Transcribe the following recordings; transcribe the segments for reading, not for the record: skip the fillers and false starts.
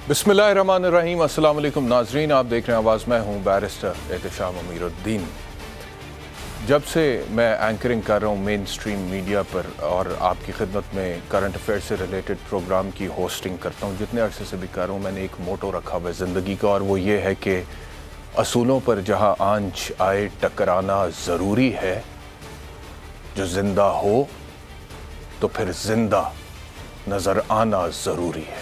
बिस्मिल्लाहिर्रहमानिर्रहीम। अस्सलाम वालेकुम नाजरीन, आप देख रहे हैं आवाज़। मैं हूँ बैरिस्टर एहतशाम अमीरुद्दीन। जब से मैं एंकरिंग कर रहा हूँ मेन स्ट्रीम मीडिया पर और आपकी खिदमत में करंट अफेयर से रिलेटेड प्रोग्राम की होस्टिंग करता हूँ, जितने अरसे से भी कर रहा हूँ, मैंने एक मोटो रखा हुआ है ज़िंदगी का, और वो ये है कि असूलों पर जहाँ आंच आए टकराना ज़रूरी है। जो ज़िंदा हो तो फिर ज़िंदा नज़र आना ज़रूरी है।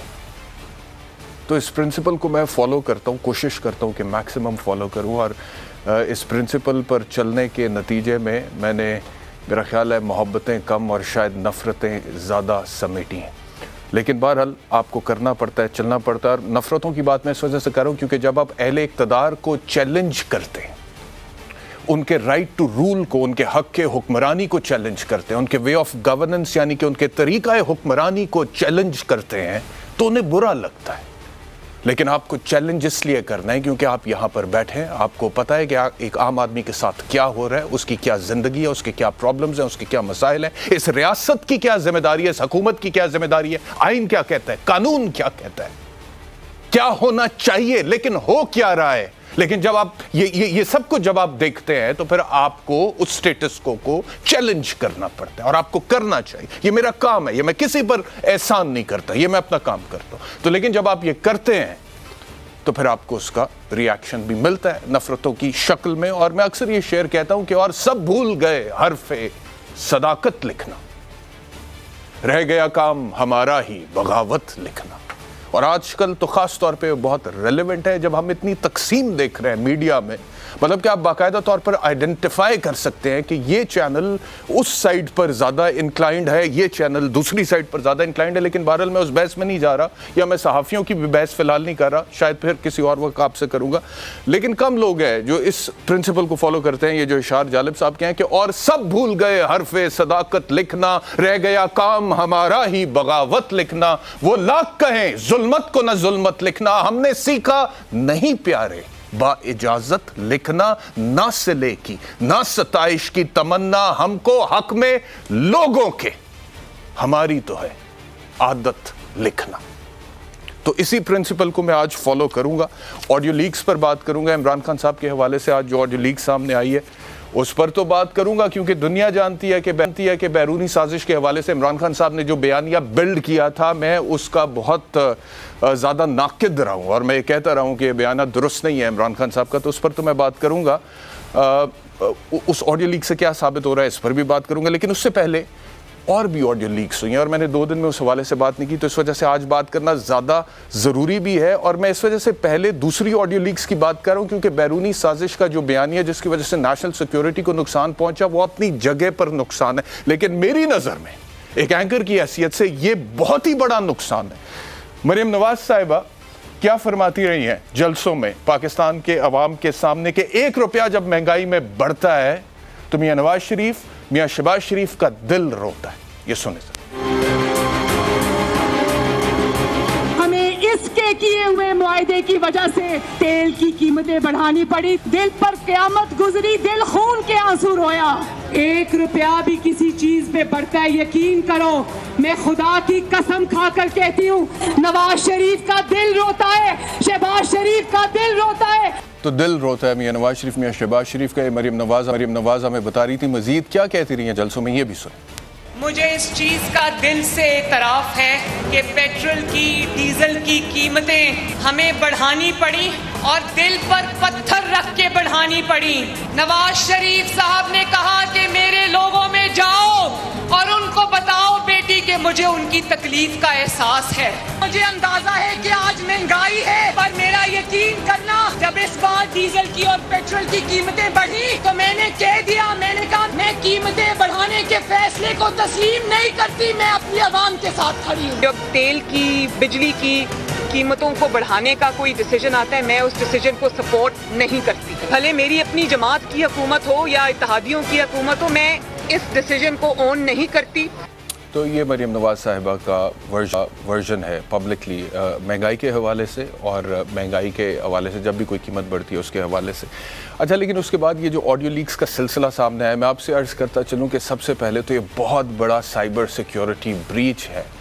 तो इस प्रिंसिपल को मैं फ़ॉलो करता हूँ, कोशिश करता हूँ कि मैक्सिमम फ़ॉलो करूँ, और इस प्रिंसिपल पर चलने के नतीजे में मैंने, मेरा ख्याल है, मोहब्बतें कम और शायद नफ़रतें ज़्यादा समेटी हैं। लेकिन बहरहाल आपको करना पड़ता है, चलना पड़ता है। और नफ़रतों की बात मैं इस वजह से कर रहा हूँ क्योंकि जब आप अहले इक़्तिदार को चैलेंज करते हैं, उनके राइट टू रूल को, उनके हक़ के हुक्मरानी को चैलेंज करते हैं, उनके वे ऑफ गवर्नेंस यानी कि उनके तरीक़ा हुक्मरानी को चैलेंज करते हैं, तो उन्हें बुरा लगता है। लेकिन आपको चैलेंज इसलिए करना है क्योंकि आप यहाँ पर बैठे हैं, आपको पता है कि एक आम आदमी के साथ क्या हो रहा है, उसकी क्या ज़िंदगी है, उसके क्या प्रॉब्लम्स हैं, उसके क्या मसाइल हैं, इस रियासत की क्या जिम्मेदारी है, इस हुकूमत की क्या जिम्मेदारी है, आइन क्या कहता है, कानून क्या कहता है, क्या होना चाहिए, लेकिन हो क्या रहा है। लेकिन जब आप ये सब कुछ जब आप देखते हैं तो फिर आपको उस स्टेटस को चैलेंज करना पड़ता है, और आपको करना चाहिए। ये मेरा काम है, ये मैं किसी पर एहसान नहीं करता, ये मैं अपना काम करता हूं। तो लेकिन जब आप ये करते हैं तो फिर आपको उसका रिएक्शन भी मिलता है नफरतों की शक्ल में। और मैं अक्सर ये शेर कहता हूं कि और सब भूल गए हरफे सदाकत लिखना, रह गया काम हमारा ही बगावत लिखना। और आजकल तो ख़ास तौर पे बहुत रेलेवेंट है जब हम इतनी तकसीम देख रहे हैं मीडिया में। मतलब कि आप बाकायदा तौर पर आइडेंटिफाई कर सकते हैं कि ये चैनल उस साइड पर ज़्यादा इंक्लाइंड है, ये चैनल दूसरी साइड पर ज़्यादा इंक्लाइंड है। लेकिन बहरहाल मैं उस बहस में नहीं जा रहा, या मैं सहाफ़ियों की भी बहस फ़िलहाल नहीं कर रहा, शायद फिर किसी और वक्त आपसे करूँगा। लेकिन कम लोग हैं जो इस प्रिंसिपल को फॉलो करते हैं। ये जो इशार जालिब साहब के हैं कि और सब भूल गए हरफे सदाकत लिखना, रह गया काम हमारा ही बगावत लिखना, वो लाख कहें जुल्मत को न जुल्मत लिखना, हमने सीखा नहीं प्यारे बा इजाजत लिखना, ना सिले की ना सताइश की तमन्ना, हमको हक में लोगों के हमारी तो है आदत लिखना। तो इसी प्रिंसिपल को मैं आज फॉलो करूंगा। ऑडियो लीक्स पर बात करूंगा, इमरान खान साहब के हवाले से आज जो ऑडियो लीक सामने आई है उस पर तो बात करूंगा, क्योंकि दुनिया जानती है कि बैरूनी साजिश के हवाले से इमरान खान साहब ने जो बयानिया बिल्ड किया था, मैं उसका बहुत ज़्यादा नाकिद रहा हूँ, और मैं ये कहता रहा हूँ कि बयाना दुरुस्त नहीं है इमरान खान साहब का। तो उस पर तो मैं बात करूँगा। उस ऑडियो लीक से क्या साबित हो रहा है इस पर भी बात करूँगा। लेकिन उससे पहले और भी ऑडियो लीक्स हुई हैं और मैंने 2 दिन में उस हवाले से बात नहीं की, तो इस वजह से आज बात करना ज़्यादा ज़रूरी भी है। और मैं इस वजह से पहले दूसरी ऑडियो लीक्स की बात कर रहा हूँ क्योंकि बैरूनी साजिश का जो बयानिया जिसकी वजह से नेशनल सिक्योरिटी को नुकसान पहुँचा, वो अपनी जगह पर नुकसान है। लेकिन मेरी नज़र में एक एंकर की हैसियत से ये बहुत ही बड़ा नुकसान है। मरियम नवाज साहिबा क्या फरमाती रही हैं जलसों में पाकिस्तान के अवाम के सामने कि 1 रुपया जब महंगाई में बढ़ता है तो मियां नवाज शरीफ, मियां शहबाज शरीफ का दिल रोता है। ये सुने सर। हमें इसके किए हुए मुआहदे की वजह से तेल की कीमतें बढ़ानी पड़ी, दिल पर क़यामत गुजरी, दिल खून के आंसू रोया। 1 रुपया भी किसी चीज पे बढ़ता है, यकीन करो, मैं खुदा की कसम खाकर कहती हूँ, नवाज शरीफ का दिल रोता है, शहबाज शरीफ का दिल रोता है। तो दिल रोता है मियां नवाज शरीफ, मियां शहबाज शरीफ का। मरियम नवाज हमें बता रही थी मजीद क्या कहती रही हैं जलसों में, ये भी सुने। मुझे इस चीज़ का दिल से एतराफ़ है कि पेट्रोल की, डीजल की कीमतें हमें बढ़ानी पड़ी और दिल पर पत्थर रख के बढ़ानी पड़ी। नवाज शरीफ साहब ने कहा कि मेरे लोगों में जाओ और उनको बताओ बेटी कि मुझे उनकी तकलीफ का एहसास है। मुझे अंदाजा है कि आज महंगाई है, पर मेरा यकीन करना, जब इस बार डीजल की और पेट्रोल की कीमतें बढ़ी तो मैंने कह दिया, मैंने कहा मैं कीमतें बढ़ाने के फैसले को तस्लीम नहीं करती, मैं अपनी आवाम के साथ खड़ी हूँ। जब तेल की, बिजली की कीमतों को बढ़ाने का कोई डिसीजन आता है, मैं उस डिसीजन को सपोर्ट नहीं करती। भले मेरी अपनी जमात की हुकूमत हो या इत्तेहादियों की हुकूमत हो, मैं इस डिसीजन को ऑन नहीं करती। तो ये मरियम नवाज साहिबा का वर्जन है पब्लिकली महंगाई के हवाले से, और महंगाई के हवाले से जब भी कोई कीमत बढ़ती है उसके हवाले से। अच्छा, लेकिन उसके बाद ये जो ऑडियो लीक्स का सिलसिला सामने आया, मैं आपसे अर्ज़ करता चलूँ कि सबसे पहले तो ये बहुत बड़ा साइबर सिक्योरिटी ब्रीच है।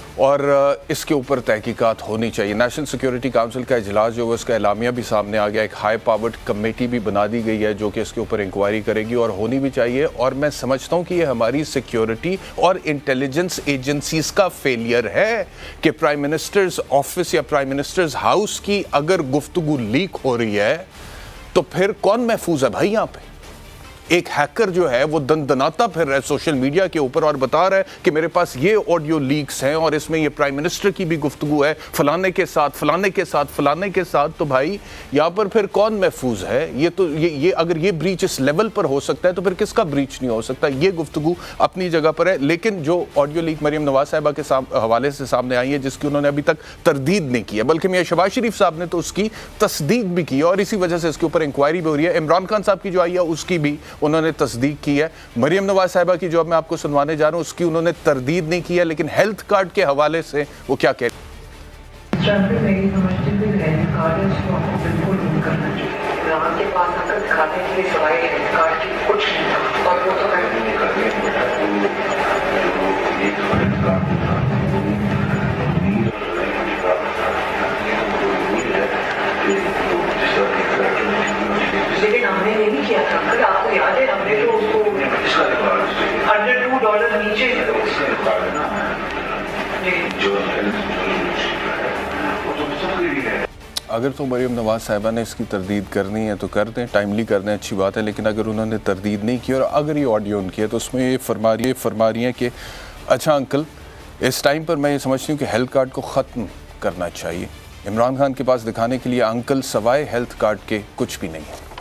اور اس کے اوپر تحقیقات ہونی چاہیے. نیشنل سیکیورٹی کونسل کا اجلاس جو ہے اس کا اعلامیہ بھی سامنے آ گیا, ایک ہائی پاورڈ کمیٹی بھی بنا دی گئی ہے جو کہ اس کے اوپر انکوائری کرے گی, اور ہونی بھی چاہیے. اور میں سمجھتا ہوں کہ یہ ہماری سیکیورٹی اور انٹیلیجنس ایجنسیز کا فیلئر ہے کہ پرائم منسٹرز آفس یا پرائم منسٹرز ہاؤس کی اگر گفتگو لیک ہو رہی ہے تو پھر کون محفوظ ہے بھائی یہاں پہ؟ ایک ہیکر جو ہے وہ دندناتا پھر رہا ہے سوشل میڈیا کے اوپر اور بتا رہا ہے کہ میرے پاس یہ آڈیو لیکس ہیں اور اس میں یہ پرائم منسٹر کی بھی گفتگو ہے فلانے کے ساتھ فلانے کے ساتھ فلانے کے ساتھ. تو بھائی یہاں پر پھر کون محفوظ ہے؟ یہ اگر یہ بریچ اس لیول پر ہو سکتا ہے تو پھر کس کا بریچ نہیں ہو سکتا؟ یہ گفتگو اپنی جگہ پر ہے. لیکن جو آڈیو لیک مریم نواز صاحبہ کے حوالے سے سامنے آئی ہے جس کی انہوں نے ابھی تک تردید نہیں کی ہے, بلکہ میاں شہباز شریف صاحب نے تو اس کی تصدیق بھی کی ہے اور اسی وجہ سے اس کے اوپر انکوائری بھی ہو رہی ہے. عمران خان صاحب کی جو آئی ہے اس کی بھی انہوں نے تصدیق کی ہے. مریم نواز صاحبہ کی جو اب میں آپ کو سنوانے جا رہا ہوں اس کی انہوں نے تردید نہیں کی ہے, لیکن ہیلتھ کارڈ کے حوالے سے وہ کیا کہہ لیکن ہم نے یہ نہیں کیا تھا اگر آپ کو یاد ہے ہم نے تو اس کو $102 نیچے اگر تو مریم نواز صاحبہ نے اس کی تردید کرنی ہے تو کر دیں, ٹائملی کر دیں, اچھی بات ہے. لیکن اگر انہوں نے تردید نہیں کی اور اگر یہ آڈیو ان کی ہے تو اس میں یہ فرما رہی ہیں کہ اچھا انکل اس ٹائم پر میں یہ سمجھتی ہوں کہ ہیلتھ کارڈ کو ختم کرنا چاہیے. عمران خان کے پاس دکھانے کے لیے انکل سوائے ہیلتھ کارڈ کے کچھ بھی نہیں ہے.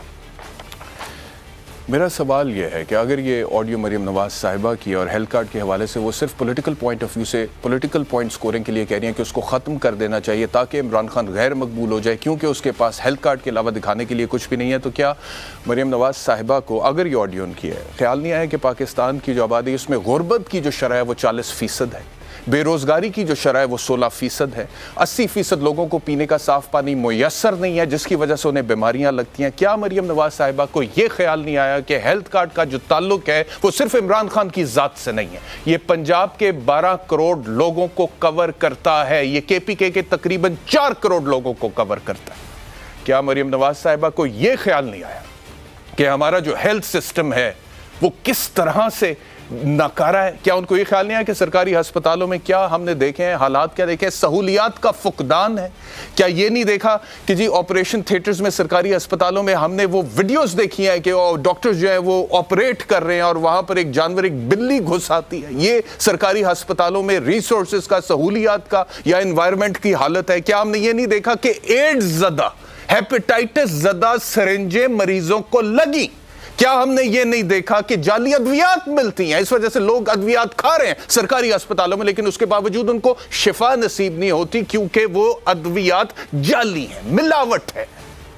میرا سوال یہ ہے کہ اگر یہ آڈیو مریم نواز صاحبہ کی اور ہیلتھ کارڈ کے حوالے سے وہ صرف پولیٹیکل پوائنٹ آف ویو سے پولیٹیکل پوائنٹ سکورنگ کے لیے کہہ رہی ہیں کہ اس کو ختم کر دینا چاہیے تاکہ عمران خان غیر مقبول ہو جائے کیونکہ اس کے پاس ہیلتھ کارڈ کے علاوہ دکھانے کے لیے کچھ بھی نہیں ہے, تو کیا مریم نواز صاحبہ کو اگر یہ آڈیو ان کی ہے خیال نہیں آیا کہ پاکستان کی جو آبادی اس میں غربت کی جو شرح ہے وہ 40% ہے, بے روزگاری کی جو شرح ہے وہ 16% ہے, 80% لوگوں کو پینے کا صاف پانی میسر نہیں ہے جس کی وجہ سے انہیں بیماریاں لگتی ہیں. کیا مریم نواز صاحبہ کو یہ خیال نہیں آیا کہ ہیلتھ کارڈ کا جو تعلق ہے وہ صرف عمران خان کی ذات سے نہیں ہے, یہ پنجاب کے 12 کروڑ لوگوں کو کور کرتا ہے, یہ KPK کے تقریباً 4 کروڑ لوگوں کو کور کرتا ہے. کیا مریم نواز صاحبہ کو یہ خیال نہیں آیا کہ ہمارا جو ہیلتھ سسٹم ہے وہ کس طرح سے ناکارہ ہے؟ کیا ان کو یہ خیال نہیں ہے کہ سرکاری ہسپتالوں میں کیا ہم نے دیکھے ہیں حالات, کیا دیکھے ہیں سہولیات کا فقدان ہے؟ کیا یہ نہیں دیکھا کہ جی آپریشن تھیٹرز میں سرکاری ہسپتالوں میں ہم نے وہ ویڈیوز دیکھی ہیں کہ ڈاکٹرز جو ہیں وہ آپریٹ کر رہے ہیں اور وہاں پر ایک جانور ایک بلی گھس آتی ہے. یہ سرکاری ہسپتالوں میں ریسورسز کا, سہولیات کا یا انوائرمنٹ کی حالت ہے. کیا ہم نے یہ نہیں دیکھا کہ ایڈز زدہ ہیپیٹائٹس زدہ سرنجیں مریضوں کو لگی؟ کیا ہم نے یہ نہیں دیکھا کہ جعلی ادویات ملتی ہیں, اس وجہ سے لوگ ادویات کھا رہے ہیں سرکاری ہسپتالوں میں لیکن اس کے باوجود ان کو شفا نصیب نہیں ہوتی کیونکہ وہ ادویات جعلی ہیں, ملاوٹ ہے.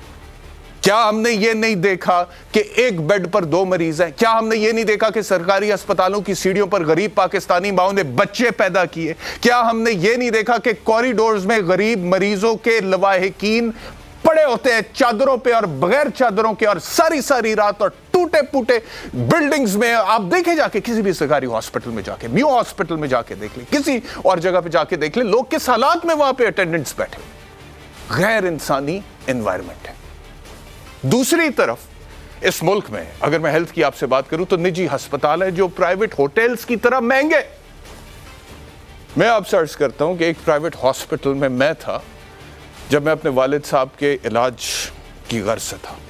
کیا ہم نے یہ نہیں دیکھا کہ ایک بیڈ پر 2 مریض ہیں؟ کیا ہم نے یہ نہیں دیکھا کہ سرکاری ہسپتالوں کی سیڑھیوں پر غریب پاکستانی ماؤں نے بچے پیدا کیے؟ کیا ہم نے یہ نہیں دیکھا کہ کوریڈورز میں غریب مریضوں کے لواحقین پڑے ہوتے ہیں چادروں پہ اور بغیر چادروں کے اور ساری رات اور ٹوٹے پوٹے بلڈنگز میں؟ آپ دیکھیں جا کے کسی بھی سرکاری ہاسپٹل میں جا کے, میو ہاسپٹل میں جا کے دیکھ لیں, کسی اور جگہ پہ جا کے دیکھ لیں, لوگ کس حالات میں وہاں پہ اٹینڈنٹس بیٹھے, غیر انسانی انوائرمنٹ ہے. دوسری طرف اس ملک میں اگر میں ہیلتھ کی آپ سے بات کروں تو نجی ہسپتال ہے جو پرائیویٹ ہوٹلز کی طرح مہنگے. میں آپ سے عرض کرتا ہوں کہ ایک پرائیویٹ ہاسپٹل میں میں تھا جب میں اپنے والد صاحب کے علاج کی غرض سے تھا.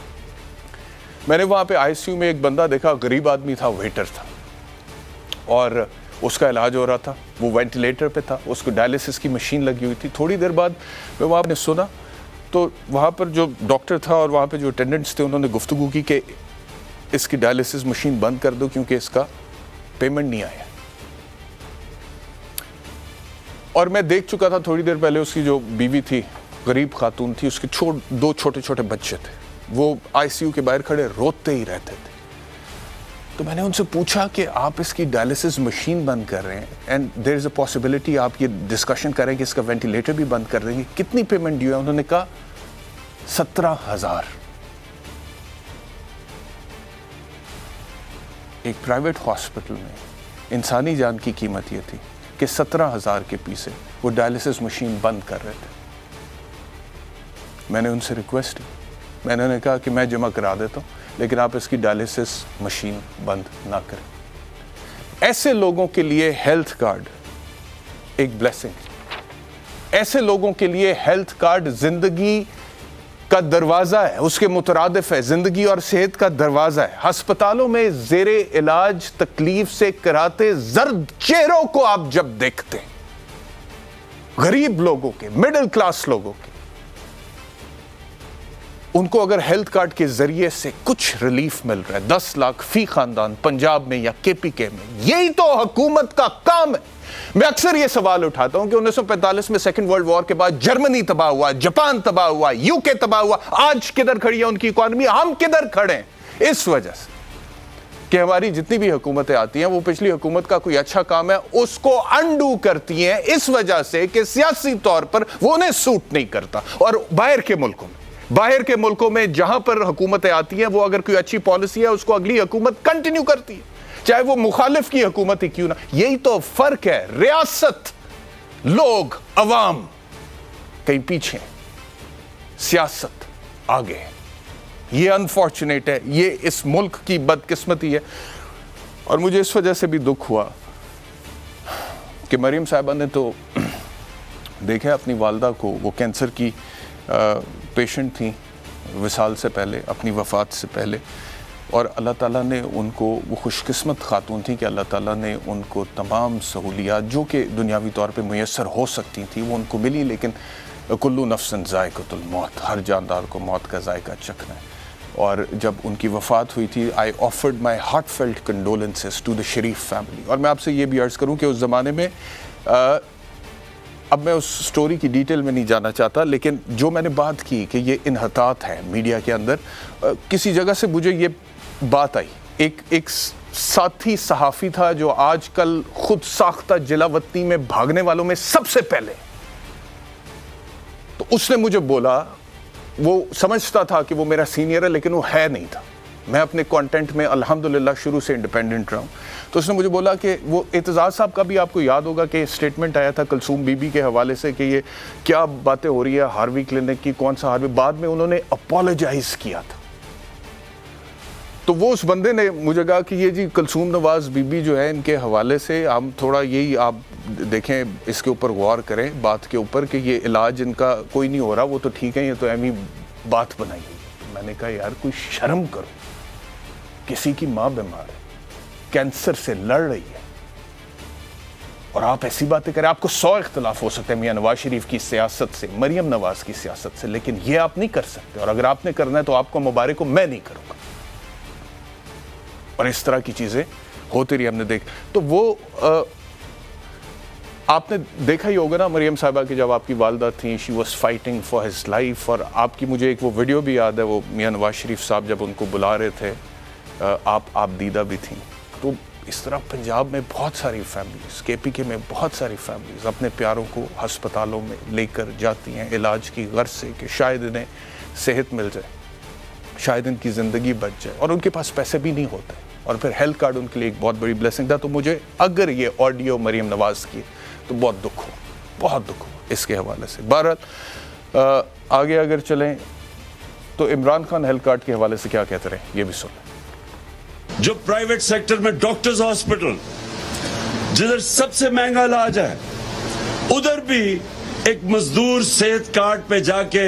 میں نے وہاں پہ ICU میں ایک بندہ دیکھا, غریب آدمی تھا, ویٹر تھا اور اس کا علاج ہو رہا تھا, وہ وینٹیلیٹر پہ تھا, اس کو ڈائلیسس کی مشین لگی ہوئی تھی. تھوڑی دیر بعد میں وہاں نے سنا تو وہاں پر جو ڈاکٹر تھا اور وہاں پہ جو اٹینڈنٹس تھے انہوں نے گفتگو کی کہ اس کی ڈائلیسس مشین بند کر دو کیونکہ اس کا پیمنٹ نہیں آیا. اور میں دیکھ چکا تھا تھوڑی دیر پہلے اس کی جو بیوی تھی, غریب خاتون تھی, اس کے 2 چھوٹے بچے تھے, وہ ICU کے باہر کھڑے روتے ہی رہتے تھے. تو میں نے ان سے پوچھا کہ آپ اس کی ڈائلیسس مشین بند کر رہے ہیں and there is a possibility آپ یہ ڈسکشن کریں کہ اس کا وینٹیلیٹر بھی بند کر دیں گے, کتنی پیمنٹ ڈیو ہے؟ انہوں نے کہا 17,000. ایک پرائیویٹ ہاسپٹل میں انسانی جان کی قیمت یہ تھی کہ 17,000 کے پیسے وہ ڈائلسس مشین بند کر رہے تھے. میں نے ان سے ریکویسٹ کی, میں نے کہا کہ میں جمع کرا دیتا ہوں لیکن آپ اس کی ڈائلسس مشین بند نہ کریں. ایسے لوگوں کے لیے ہیلتھ کارڈ ایک بلیسنگ, ایسے لوگوں کے لیے ہیلتھ کارڈ زندگی کا دروازہ ہے, اس کے مترادف ہے, زندگی اور صحت کا دروازہ ہے. ہسپتالوں میں زیر علاج تکلیف سے کراتے زرد چہروں کو آپ جب دیکھتے ہیں, غریب لوگوں کے, مڈل کلاس لوگوں کے, ان کو اگر ہیلتھ کارڈ کے ذریعے سے کچھ ریلیف مل رہا ہے, 10 لاکھ فی خاندان پنجاب میں یا KPK میں, یہی تو حکومت کا کام ہے. میں اکثر یہ سوال اٹھاتا ہوں کہ 1945 میں سیکنڈ ورلڈ وار کے بعد جرمنی تباہ ہوا, جاپان تباہ ہوا, UK تباہ ہوا, آج کدھر کھڑی ہے ان کی اکانومی, ہم کدھر کھڑے ہیں؟ اس وجہ سے کہ ہماری جتنی بھی حکومتیں آتی ہیں وہ پچھلی حکومت کا کوئی اچھا کام ہے اس کو انڈو کرتی ہیں, اس وجہ سے کہ سیاسی طور پر وہ انہیں سوٹ نہیں کرتا. اور باہر کے ملکوں میں جہاں پر حکومتیں آتی ہیں وہ اگر کوئی اچھی پالیسی ہے اس کو اگلی حکومت کنٹینیو کرتی ہے, چاہے وہ مخالف کی حکومت ہی کیوں نہ. یہی تو فرق ہے, ریاست لوگ عوام کہیں پیچھے, سیاست آگے. یہ انفارچونیٹ ہے, یہ اس ملک کی بدقسمتی ہے. اور مجھے اس وجہ سے بھی دکھ ہوا کہ مریم صاحبہ نے تو دیکھا اپنی والدہ کو, وہ کینسر کی پیشنٹ تھیں وصال سے پہلے, اپنی وفات سے پہلے, اور اللہ تعالیٰ نے ان کو, وہ خوش قسمت خاتون تھی کہ اللہ تعالیٰ نے ان کو تمام سہولیات جو کہ دنیاوی طور پہ میسر ہو سکتی تھیں وہ ان کو ملی. لیکن کلو نفس ذائقۃ الموت, ہر جاندار کو موت کا ذائقہ چکھنا ہے. اور جب ان کی وفات ہوئی تھی, I offered my heartfelt condolences to the Sharif family. اور میں آپ سے یہ بھی عرض کروں کہ اس زمانے میں, اب میں اس سٹوری کی ڈیٹیل میں نہیں جانا چاہتا, لیکن جو میں نے بات کی کہ یہ انحطاط ہے میڈیا کے اندر, کسی جگہ سے مجھے یہ بات آئی. ایک ساتھی صحافی تھا جو آج کل خود ساختہ جلاوطنی میں بھاگنے والوں میں سب سے پہلے, تو اس نے مجھے بولا, وہ سمجھتا تھا کہ وہ میرا سینئر ہے لیکن وہ ہے نہیں تھا, میں اپنے کانٹینٹ میں الحمدللہ شروع سے انڈیپینڈنٹ رہا ہوں. تو اس نے مجھے بولا کہ وہ اعتزاز صاحب کا بھی آپ کو یاد ہوگا کہ سٹیٹمنٹ آیا تھا کلثوم بی بی کے حوالے سے کہ یہ کیا باتیں ہو رہی ہے ہاروی کلینک کی, کون سا ہاروی, بعد میں انہوں نے اپولوجائز کیا تھا. تو وہ اس بندے نے مجھے کہا کہ یہ جی کلثوم نواز بی بی جو ہے ان کے حوالے سے ہم تھوڑا یہی آپ دیکھیں, اس کے اوپر غور کریں بات کے اوپر کہ یہ علاج ان کا کوئی نہیں ہو رہا, وہ تو ٹھیک ہے, یہ تو ایمی بات بنائی گئی. میں نے کہا یار کوئی شرم کرو, کسی کی ماں بیمار ہے, کینسر سے لڑ رہی ہے, اور آپ ایسی باتیں کریں. آپ کو 100 اختلاف ہو سکتے ہیں میاں نواز شریف کی سیاست سے, مریم نواز کی سیاست سے, لیکن یہ آپ نہیں کر سکتے, اور اگر آپ نے کرنا ہے تو آپ کو مبارک ہو, میں نہیں کروں گا. اور اس طرح کی چیزیں ہوتی رہی, ہم نے دیکھ. تو وہ آپ نے دیکھا ہی ہوگا نا مریم صاحبہ کی, جب آپ کی والدہ تھیں, she was fighting for his life. اور آپ کی مجھے ایک وہ ویڈیو بھی یاد ہے, وہ میاں نواز شریف صاحب جب ان کو بلا رہے تھے, آپ دیدہ بھی تھیں. تو اس طرح پنجاب میں بہت ساری فیملیز, KPK میں بہت ساری فیملیز اپنے پیاروں کو ہسپتالوں میں لے کر جاتی ہیں علاج کی غرض سے کہ شاید انہیں صحت مل جائے, شاید ان کی زندگی بچ جائے, اور ان کے پاس پیسے بھی نہیں ہوتے, اور پھر ہیلتھ کارڈ ان کے لیے ایک بہت بڑی بلیسنگ تھا. تو مجھے اگر یہ آڈیو مریم نواز کی تو بہت دکھ ہو اس کے حوالے سے. بہرحال آگے اگر چلیں تو عمران خان ہیلتھ کارڈ کے حوالے سے کیا کہتے رہے, یہ بھی سنیں. جو پرائیویٹ سیکٹر میں ڈاکٹرز ہاسپٹل جدھر سب سے مہنگا علاج ہے, ادھر بھی ایک مزدور صحت کارڈ پہ جا کے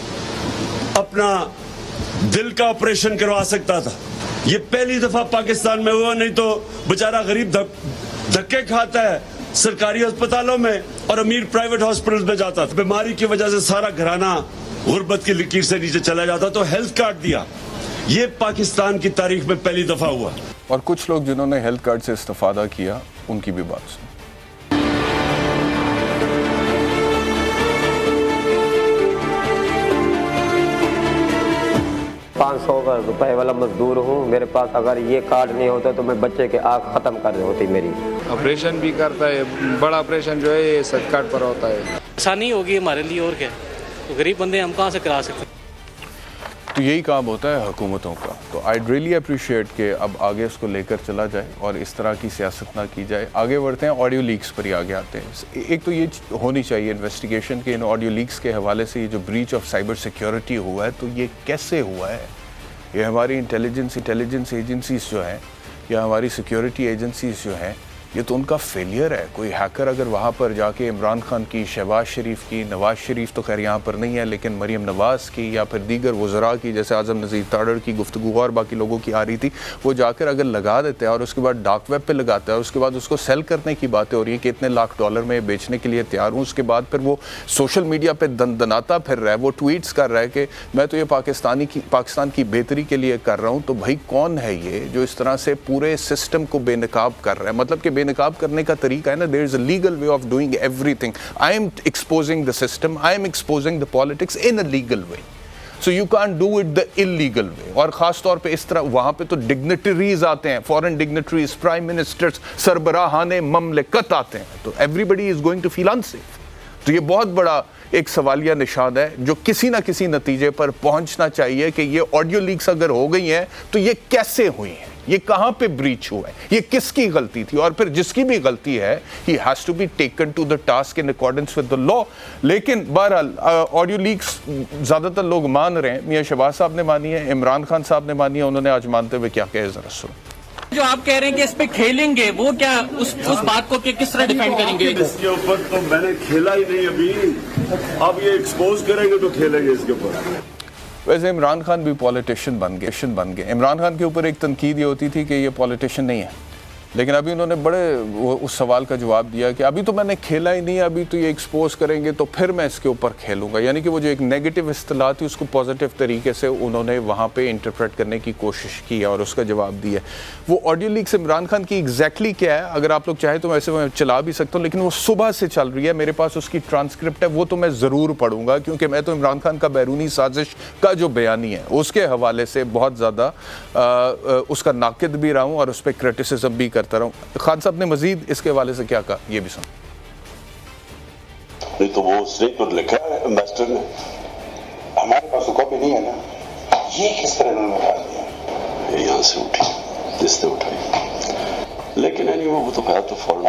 اپنا دل کا آپریشن کروا سکتا تھا. یہ پہلی دفعہ پاکستان میں ہوا, نہیں تو بیچارہ غریب دھکے کھاتا ہے سرکاری ہسپتالوں میں اور امیر پرائیویٹ ہاسپٹل میں جاتا تھا. بیماری کی وجہ سے سارا گھرانہ غربت کی لکیر سے نیچے چلا جاتا, تو ہیلتھ کارڈ دیا. یہ پاکستان کی تاریخ میں پہلی دفعہ ہوا. اور کچھ لوگ جنہوں نے ہیلتھ کارڈ سے استفادہ کیا, ان کی بھی بات سنیں. 500 روپے والا مزدور ہوں, میرے پاس اگر یہ کارڈ نہیں ہوتا تو میں بچے کے آنکھ ختم کر ہوتی میری. آپریشن بھی کرتا ہے, بڑا آپریشن جو ہے یہ ہیلتھ کارڈ پر ہوتا ہے. آسانی ہوگی ہمارے لیے, اور کیا, تو غریب بندے ہم کہاں سے کرا سکتے ہیں. تو یہی کام ہوتا ہے حکومتوں کا. تو آئی ریئلی اپریشیٹ کہ اب آگے اس کو لے کر چلا جائے اور اس طرح کی سیاست نہ کی جائے. آگے بڑھتے ہیں, آڈیو لیکس پر ہی آگے آتے ہیں. ایک تو یہ ہونی چاہیے انویسٹیگیشن کہ ان آڈیو لیکس کے حوالے سے یہ جو بریچ آف سائبر سیکیورٹی ہوا ہے تو یہ کیسے ہوا ہے. یہ ہماری انٹیلیجنس ایجنسیز جو ہیں یا ہماری سیکیورٹی ایجنسیز جو ہیں یہ تو ان کا فیلئر ہے. کوئی ہیکر اگر وہاں پر جا کے عمران خان کی, شہباز شریف کی, نواز شریف تو خیر یہاں پر نہیں ہے لیکن مریم نواز کی یا پھر دیگر وزراء کی جیسے اعظم نذیر تاڑر کی گفتگو اور باقی لوگوں کی آ رہی تھی, وہ جا کر اگر لگا دیتے ہیں اور اس کے بعد ڈارک ویب پہ لگاتا ہے اور اس کے بعد اس کو سیل کرنے کی باتیں ہو رہی ہیں کہ اتنے لاکھ ڈالر میں بیچنے کے لیے تیار ہوں, اس کے بعد پھر وہ سوشل میڈیا پہ دناتا پھر رہا ہے, وہ ٹویٹس کر رہا ہے کہ میں تو یہ پاکستان کی بہتری کے لیے کر رہا ہوں. تو بھائی کون ہے یہ جو اس طرح سے پورے سسٹم کو بے نقاب کر رہا ہے؟ مطلب کہ بے نقاب کرنے کا طریقہ ہے نا, there is a legal way of doing everything. I am exposing the system, I am exposing the politics in a legal way. So you can't do it the illegal way. اور خاص طور پہ اس طرح وہاں پہ تو ڈگنیٹریز آتے ہیں, فورن ڈگنیٹریز, پرائم منسٹرز, سربراہان مملکت آتے ہیں, تو everybody is going to feel unsafe. تو یہ بہت بڑا ایک سوالیہ نشان ہے جو کسی نہ کسی نتیجے پر پہنچنا چاہیے کہ یہ آڈیو لیکس اگر ہو گئی ہیں تو یہ کیسے ہوئی ہیں, یہ کہاں پہ بریچ ہوا ہے, یہ کس کی غلطی تھی, اور پھر جس کی بھی غلطی ہے he has to be taken to the task in accordance with the law. لیکن بہرحال آڈیو لیکس زیادہ تر لوگ مان رہے ہیں. میاں شہباز صاحب نے مانی ہے, عمران خان صاحب نے مانی ہے, انہوں نے آج مانتے ہوئے کیا کہے ذرا سنو. جو آپ کہہ رہے ہیں کہ اس پہ کھیلیں گے, وہ کیا اس بات کو کس طرح ڈیفینڈ کریں گے؟ اس کے اوپر تو میں نے کھیلا ہی نہیں ابھی, اب یہ ایکسپوز کریں گے تو کھیلیں گے اس کے اوپر. ویسے عمران خان بھی پولیٹیشین بن گئے. عمران خان کے اوپر ایک تنقید یہ ہوتی تھی کہ یہ پولیٹیشین نہیں ہے, لیکن ابھی انہوں نے بڑے اس سوال کا جواب دیا کہ ابھی تو میں نے کھیلا ہی نہیں, ابھی تو یہ ایکسپوز کریں گے تو پھر میں اس کے اوپر کھیلوں گا. یعنی کہ وہ جو ایک نیگیٹو اصطلاح تھی اس کو پازیٹیو طریقے سے انہوں نے وہاں پہ انٹرپریٹ کرنے کی کوشش کی اور اس کا جواب دیا. وہ آڈیو لیکس عمران خان کی ایگزیکٹلی کیا ہے اگر آپ لوگ چاہیں تو ویسے میں چلا بھی سکتا ہوں, لیکن وہ صبح سے چل رہی ہے, میرے پاس اس کی ٹرانسکرپٹ ہے, وہ تو میں ضرور پڑھوں گا کیونکہ میں تو عمران خان کا بیرونی سازش کا جو بیانی ہے اس کے حوالے سے بہت زیادہ اس کا ناقد بھی رہا ہوں اور اس پہ کرٹیسزم بھی کرتا رہا ہوں. خان صاحب نے مزید اس کے حوالے سے کیا کہا یہ بھی سن. نہیں تو وہ اس نے تو لکھا ہے انویسٹر نے, ہمارے پاس کاپی نہیں ہے نا, یہ کس طرح انہوں نے بتا دیا, یہاں سے اٹھی جس نے اٹھائی, لیکن وہ تو پہلا تو فورنا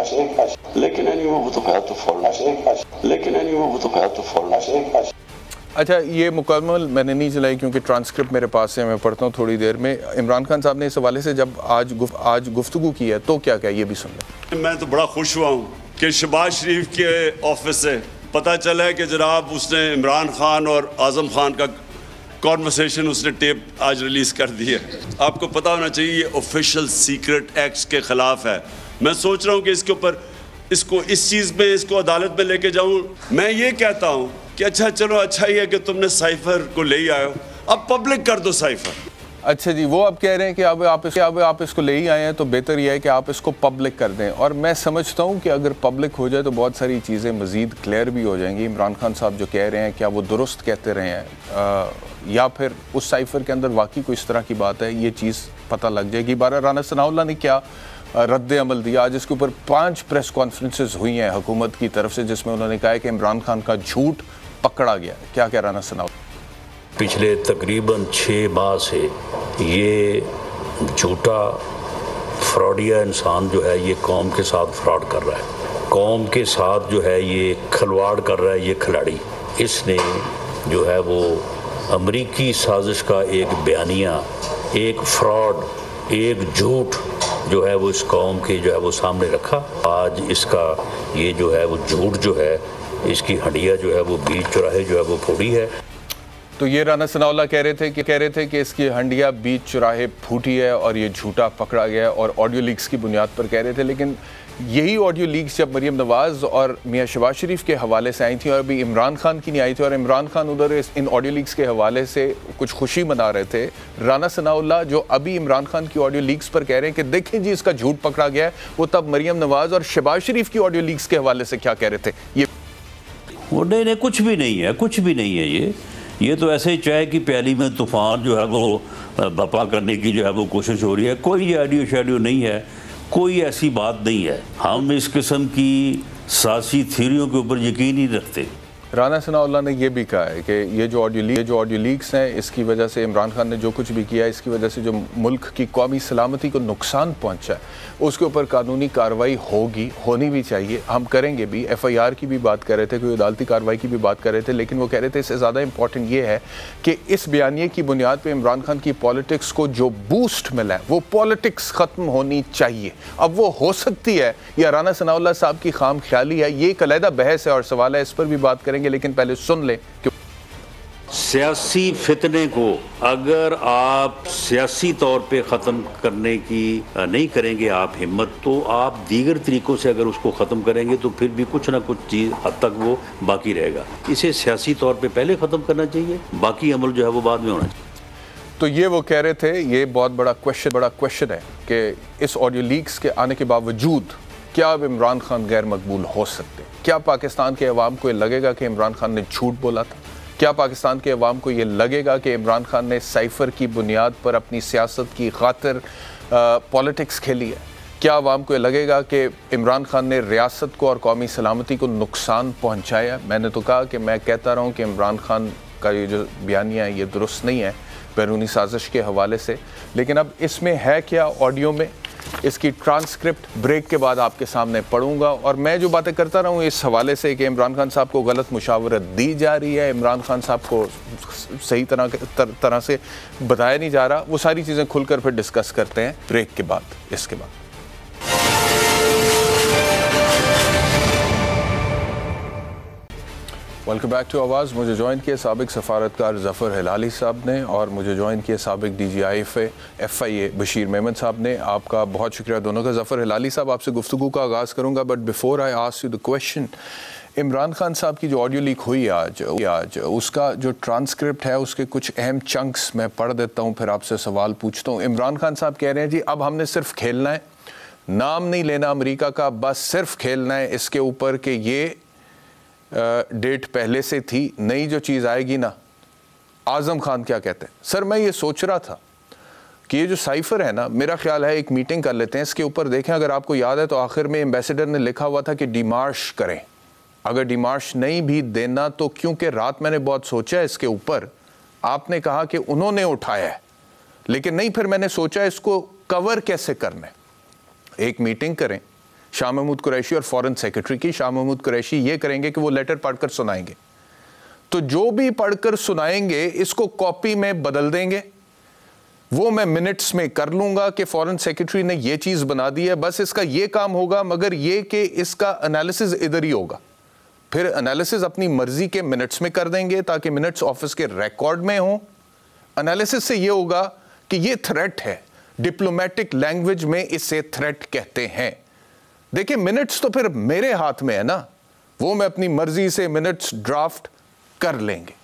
اچھا یہ مکمل میں نے نہیں چلائی کیونکہ ٹرانسکرپٹ میرے پاس ہے, میں پڑھتا ہوں تھوڑی دیر میں. عمران خان صاحب نے اس حوالے سے جب آج گفتگو کی ہے تو کیا یہ بھی سن لیں. میں تو بڑا خوش ہوا ہوں کہ شہباز شریف کے آفس سے پتہ چلا ہے کہ جناب اس نے عمران خان اور اعظم خان کا کانورسیشن اس نے ٹیپ آج ریلیز کر دی ہے. آپ کو پتہ ہونا چاہیے یہ آفیشیل سیکرٹ ایکٹس کے خلاف ہے. میں سوچ رہا ہوں کہ اس کے اوپر اس چیز میں اس کو عدالت میں لے کے جاؤں. میں یہ کہتا ہوں کہ اچھا چلو اچھا ہی ہے کہ تم نے سائفر کو لے ہی آئے ہو, اب پبلک کر دو سائفر. اچھا جی, وہ اب کہہ رہے ہیں کہ اب آپ اس کو لے ہی آئے ہیں تو بہتر یہ ہے کہ آپ اس کو پبلک کر دیں, اور میں سمجھتا ہوں کہ اگر پبلک ہو جائے تو بہت ساری چیزیں مزید کلیئر بھی ہو جائیں گی. عمران خان صاحب جو کہہ رہے ہیں کیا وہ درست کہتے رہے ہیں یا پھر اس سائفر کے اندر واقعی کوئی اس طرح کی بات ہے, یہ چیز پتہ لگ جائے گی. رانا ثناء اللہ نے کیا رد عمل دیا, آج اس کے اوپر 5 پریس کانفرنسز ہوئی ہیں حکومت کی طرف سے جس میں انہوں نے کہا ہے کہ عمران خان کا جھوٹ پکڑا گیا ہے. کیا رانا ثناء اللہ؟ پچھلے تقریباً 6 ماہ سے یہ جھوٹا فراڈیا انسان جو ہے یہ قوم کے ساتھ فراڈ کر رہا ہے, قوم کے ساتھ جو ہے یہ کھلواڑ کر رہا ہے. یہ کھلاڑی اس نے جو ہے وہ امریکی سازش کا ایک بیانیہ, ایک فراڈ, ایک جھوٹ جو ہے وہ اس قوم کے جو ہے وہ سامنے رکھا. آج اس کا یہ جو ہے وہ جھوٹ جو ہے اس کی ہڈیاں جو ہے وہ بیچ چوراہے جو ہے وہ پھوٹی ہے. تو یہ رانا ثناء اللہ کہہ رہے تھے کہ اس کی ہنڈیا بیچ چوراہے پھوٹی ہے اور یہ جھوٹا پکڑا گیا ہے, اور آڈیو لیکس کی بنیاد پر کہہ رہے تھے. لیکن یہی آڈیو لیکس جب مریم نواز اور میاں شہباز شریف کے حوالے سے آئی تھیں اور ابھی عمران خان کی نہیں آئی تھی, اور عمران خان ادھر ان آڈیو لیکس کے حوالے سے کچھ خوشی منا رہے تھے, رانا ثناء اللہ جو ابھی عمران خان کی آڈیو لیکس پر کہہ رہے ہیں کہ دیکھیں جی اس کا جھوٹ پکڑا گیا ہے, وہ تب مریم نواز اور شہباز شریف کی آڈیو لیکس کے حوالے سے کیا کہہ رہے تھے. وہ نہیں کچھ بھی نہیں ہے, کچھ بھی نہیں ہے. یہ تو ایسے ہی چائے کی پیالی میں طوفان جو ہے وہ برپا کرنے کی جو ہے وہ کوشش ہو رہی ہے. کوئی آڈیو شیڈیو نہیں ہے, کوئی ایسی بات نہیں ہے. ہم اس قسم کی سیاسی تھیوریوں کے اوپر یقین نہیں رکھتے. رانا ثناءاللہ نے یہ بھی کہا ہے کہ یہ جو آڈیو لیکس ہیں اس کی وجہ سے عمران خان نے جو کچھ بھی کیا اس کی وجہ سے جو ملک کی قومی سلامتی کو نقصان پہنچا ہے اس کے اوپر قانونی کارروائی ہونی بھی چاہیے، ہم کریں گے بھی۔ ایف آئی آر کی بھی بات کر رہے تھے، کوئی عدالتی کارروائی کی بھی بات کر رہے تھے، لیکن وہ کہہ رہے تھے اس سے زیادہ امپورٹنٹ یہ ہے کہ اس بیانیے کی بنیاد پہ عمران خان کی پالیٹکس کو جو بوسٹ ملا ہے وہ پالیٹکس ختم ہونی چاہیے۔ اب وہ ہو سکتی ہے یا رانا ثناءاللہ صاحب کی خام خیالی ہے، یہ ایک علیحدہ بحث ہے اور سوال ہے، اس پر بھی بات کریں گے، لیکن پہلے سن لیں کہ سیاسی فتنے کو اگر آپ سیاسی طور پہ ختم کرنے کی نہیں کریں گے آپ ہمت، تو آپ دیگر طریقوں سے اگر اس کو ختم کریں گے تو پھر بھی کچھ نہ کچھ چیز حد تک وہ باقی رہے گا۔ اسے سیاسی طور پہ پہلے ختم کرنا چاہیے، باقی عمل جو ہے وہ بعد میں ہونا چاہیے۔ تو یہ وہ کہہ رہے تھے، یہ بہت بڑا کویشچن ہے کہ اس آڈیو لیکس کے آنے کے باوجود کیا اب عمران خان غیر مقبول ہو سکتے؟ کیا پاکستان کے عوام کو یہ لگے گا کہ عمران خان نے جھوٹ بولا تھا؟ کیا پاکستان کے عوام کو یہ لگے گا کہ عمران خان نے سائفر کی بنیاد پر اپنی سیاست کی خاطر پالیٹکس کھیلی ہے؟ کیا عوام کو یہ لگے گا کہ عمران خان نے ریاست کو اور قومی سلامتی کو نقصان پہنچایا؟ میں نے تو کہا کہ میں کہتا رہا ہوں کہ عمران خان کا یہ جو بیانیہ ہے یہ درست نہیں ہے بیرونی سازش کے حوالے سے، لیکن اب اس میں ہے کیا آڈیو میں، اس کی ٹرانسکرپٹ بریک کے بعد آپ کے سامنے پڑھوں گا، اور میں جو باتیں کرتا رہا ہوں اس حوالے سے کہ عمران خان صاحب کو غلط مشاورت دی جا رہی ہے، عمران خان صاحب کو صحیح طرح سے بتایا نہیں جا رہا، وہ ساری چیزیں کھل کر پھر ڈسکس کرتے ہیں بریک کے بعد، اس کے بعد۔ ویلکم بیک ٹو آواز۔ مجھے جوائن کیا سابق سفارتکار ظفر ہلالی صاحب نے، اور مجھے جوائن کیا سابق D G I F I A Bashir Memon صاحب نے۔ آپ کا بہت شکریہ دونوں کا۔ ظفر ہلالی صاحب، آپ سے گفتگو کا آغاز کروں گا، but before I ask you the question, Imran Khan صاحب کی جو آڈیو لیک ہوئی آج اس کا جو ٹرانسکرپٹ ہے اس کے کچھ اہم چنکس میں پڑھ دیتا ہوں، پھر آپ سے سوال پوچھتا ہوں۔ عمران خان صاحب کہہ رہے ہیں جی اب ہم نے صرف کھیلنا ہے، نام نہیں لینا امریکہ کا، بس صرف کھیلنا ہے اس کے اوپر کہ یہ ڈیٹ پہلے سے تھی، نئی جو چیز آئے گی نا۔ اعظم خان کیا کہتے ہیں؟ سر میں یہ سوچ رہا تھا کہ یہ جو سائفر ہے نا، میرا خیال ہے ایک میٹنگ کر لیتے ہیں اس کے اوپر، دیکھیں اگر آپ کو یاد ہے تو آخر میں ایمبیسیڈر نے لکھا ہوا تھا کہ ڈیمارش کریں، اگر ڈیمارش نہیں بھی دینا تو، کیونکہ رات میں نے بہت سوچا اس کے اوپر، آپ نے کہا کہ انہوں نے اٹھایا ہے، لیکن نہیں، پھر میں نے سوچا اس کو کور کیسے کرنا ہے۔ ایک میٹنگ کریں شاہ محمود قریشی اور فورن سیکرٹری کی، شاہ محمود قریشی یہ کریں گے کہ وہ لیٹر پڑھ کر سنائیں گے، تو جو بھی پڑھ کر سنائیں گے اس کو کاپی میں بدل دیں گے، وہ میں منٹس میں کر لوں گا کہ فورن سیکرٹری نے یہ چیز بنا دی ہے، بس اس کا یہ کام ہوگا، مگر یہ کہ اس کا انالیسز ادھر ہی ہوگا، پھر انالیسز اپنی مرضی کے منٹس میں کر دیں گے تاکہ منٹس آفس کے ریکارڈ میں ہوں۔ انالیسز سے یہ ہوگا کہ یہ تھریٹ ہے، ڈپلومیٹک لینگویج میں اسے تھریٹ کہتے ہیں۔ دیکھیں منٹس تو پھر میرے ہاتھ میں ہے نا، وہ میں اپنی مرضی سے منٹس ڈرافٹ کر لیں گے۔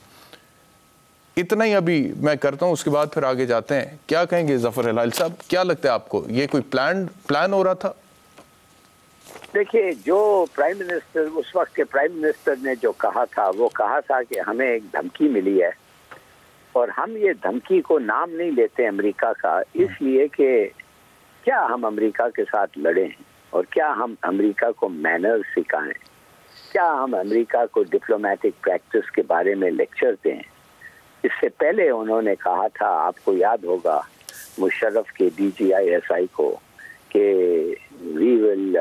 اتنا ہی ابھی میں کرتا ہوں، اس کے بعد پھر آگے جاتے ہیں۔ کیا کہیں گے ظفر ہلالی صاحب، کیا لگتا ہے آپ کو یہ کوئی پلان ہو رہا تھا؟ دیکھیے، جو پرائم منسٹر اس وقت کے پرائم منسٹر نے جو کہا تھا، وہ کہا تھا کہ ہمیں ایک دھمکی ملی ہے اور ہم یہ دھمکی کو نام نہیں لیتے امریکہ کا، اس لیے کہ کیا ہم امریکہ کے ساتھ لڑیں اور کیا ہم امریکہ کو مینرز سکھائیں، کیا ہم امریکہ کو ڈپلومیٹک پریکٹس کے بارے میں لیکچر دیں۔ اس سے پہلے انہوں نے کہا تھا، آپ کو یاد ہوگا مشرف کے D G I S I کو، کہ we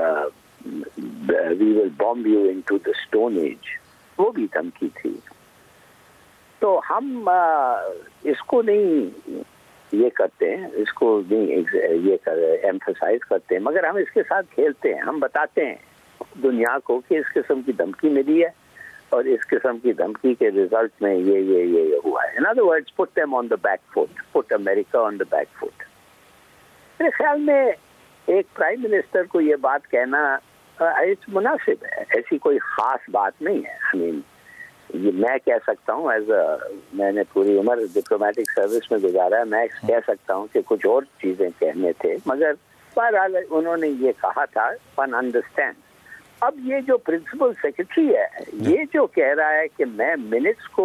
will bomb you into the stone age, وہ بھی دھمکی تھی۔ تو ہم اس کو نہیں یہ کرتے ہیں، اس کو نہیں یہ ایمفسائز کرتے ہیں، مگر ہم اس کے ساتھ کھیلتے ہیں، ہم بتاتے ہیں دنیا کو کہ اس قسم کی دھمکی ملی ہے اور اس قسم کی دھمکی کے رزلٹ میں یہ ہوا ہے۔ In other words, put them on the back foot, put America on the back foot۔ میرے خیال میں ایک پرائم منسٹر کو یہ بات کہنا مناسب ہے، ایسی کوئی خاص بات نہیں ہے۔ یہ میں کہہ سکتا ہوں، میں نے پوری عمر ڈپلومیٹک سروس میں گزارا ہے، میں کہہ سکتا ہوں کہ کچھ اور چیزیں کہنے تھے، مگر بہرحال انہوں نے یہ کہا تھا، ون انڈرسٹینڈ۔ اب یہ جو پرنسپل سیکرٹری ہے، یہ جو کہہ رہا ہے کہ میں منٹس کو،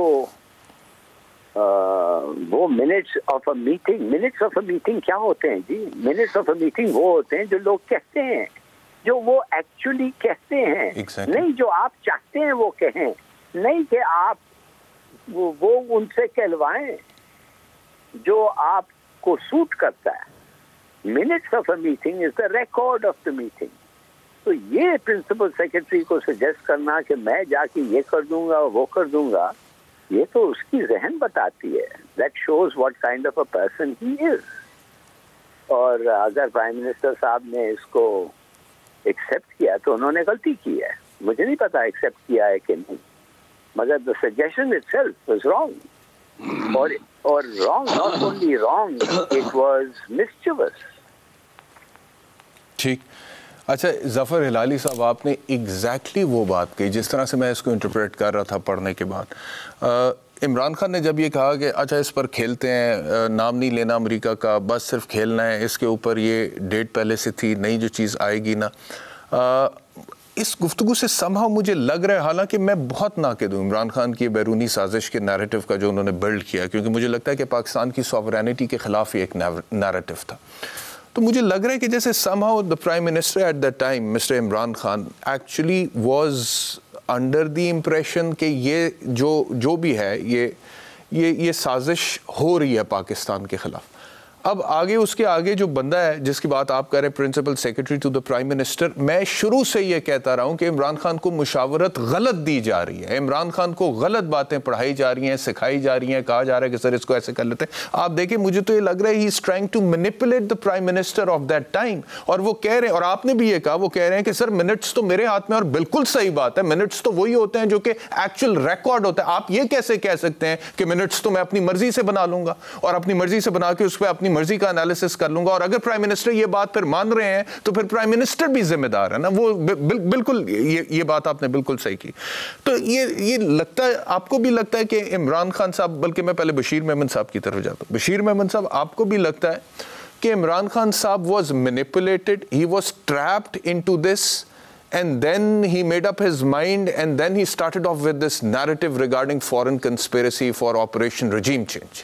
وہ منٹس آف اے میٹنگ کیا ہوتے ہیں جی؟ منٹس آف اے میٹنگ وہ ہوتے ہیں جو لوگ کہتے ہیں، جو وہ ایکچولی کہتے ہیں، نہیں جو آپ چاہتے ہیں وہ کہیں۔ نہیں کہ آپ وہ ان سے کہلوائیں جو آپ کو سوٹ کرتا ہے. Minutes of a meeting is the record of the meeting. تو یہ پرنسپل سیکرٹری کو سجیسٹ کرنا کہ میں جا کے یہ کر دوں گا وہ کر دوں گا, یہ تو اس کی ذہن بتاتی ہے. That shows what kind of a person he is. اور اگر پرائم منسٹر صاحب نے اس کو ایکسیپٹ کیا تو انہوں نے غلطی کی ہے. مجھے نہیں پتا ایکسیپٹ کیا ہے کہ نہیں, مگر the suggestion itself was wrong. اور wrong, not only wrong, it was mischievous. ٹھیک. اچھا ظفر ہلالی صاحب, آپ نے ایگزیکٹلی وہ بات کہی جس طرح سے میں اس کو انٹرپریٹ کر رہا تھا پڑھنے کے بعد. عمران خان نے جب یہ کہا کہ اچھا اس پر کھیلتے ہیں, نام نہیں لینا امریکہ کا, بس صرف کھیلنا ہے, اس کے اوپر یہ ڈیٹ پہلے سے تھی, نئی جو چیز آئے گی نا, اس گفتگو سے سمہاؤ مجھے لگ رہا ہے, حالانکہ میں بہت ناقد ہوں عمران خان کی بیرونی سازش کے نیریٹو کا جو انہوں نے بلڈ کیا, کیونکہ مجھے لگتا ہے کہ پاکستان کی سوورینٹی کے خلاف ہی ایک نیریٹو تھا. تو مجھے لگ رہا ہے کہ جیسے somehow the Prime Minister at that time, Mr. Imran Khan, actually was under the impression کہ یہ جو بھی ہے یہ سازش ہو رہی ہے پاکستان کے خلاف. اب آگے اس کے آگے جو بندہ ہے جس کی بات آپ کر رہے ہیں, principal secretary to the prime minister, میں شروع سے یہ کہتا رہا ہوں کہ عمران خان کو مشاورت غلط دی جا رہی ہے, عمران خان کو غلط باتیں پڑھائی جا رہی ہیں, سکھائی جا رہی ہیں, کہا جا رہا ہے کہ سر اس کو ایسے کر لیتے ہیں. آپ دیکھیں مجھے تو یہ لگ رہا ہے he is trying to manipulate the prime minister of that time. اور وہ کہہ رہے ہیں, اور آپ نے بھی یہ کہا, وہ کہہ رہے ہیں کہ سر منٹس تو میرے ہاتھ میں, اور بالکل صحیح بات ہے, منٹس تو وہی ہوتے ہیں جو کہ ایکچوئل ریکارڈ ہوتا ہے. آپ یہ کیسے کہہ سکتے ہیں کہ منٹس تو میں اپنی مرضی سے بنا لوں گا اور اپنی مرضی سے بنا کے اس پہ اپنی مرضی کا انالیسس کر لوں گا, اور اگر پرائم منسٹر یہ بات پھر مان رہے ہیں تو پھر پرائم منسٹر بھی ذمہ دار ہے نا. وہ بالکل یہ بات آپ نے بالکل صحیح کی. تو یہ لگتا ہے, آپ کو بھی لگتا ہے کہ عمران خان صاحب, بلکہ میں پہلے بشیر میمن صاحب کی طرف جاتا ہوں. بشیر میمن صاحب, آپ کو بھی لگتا ہے کہ عمران خان صاحب was manipulated, he was trapped into this, and then he made up his mind, and then he started off with this narrative regarding foreign conspiracy for Operation Regime Change?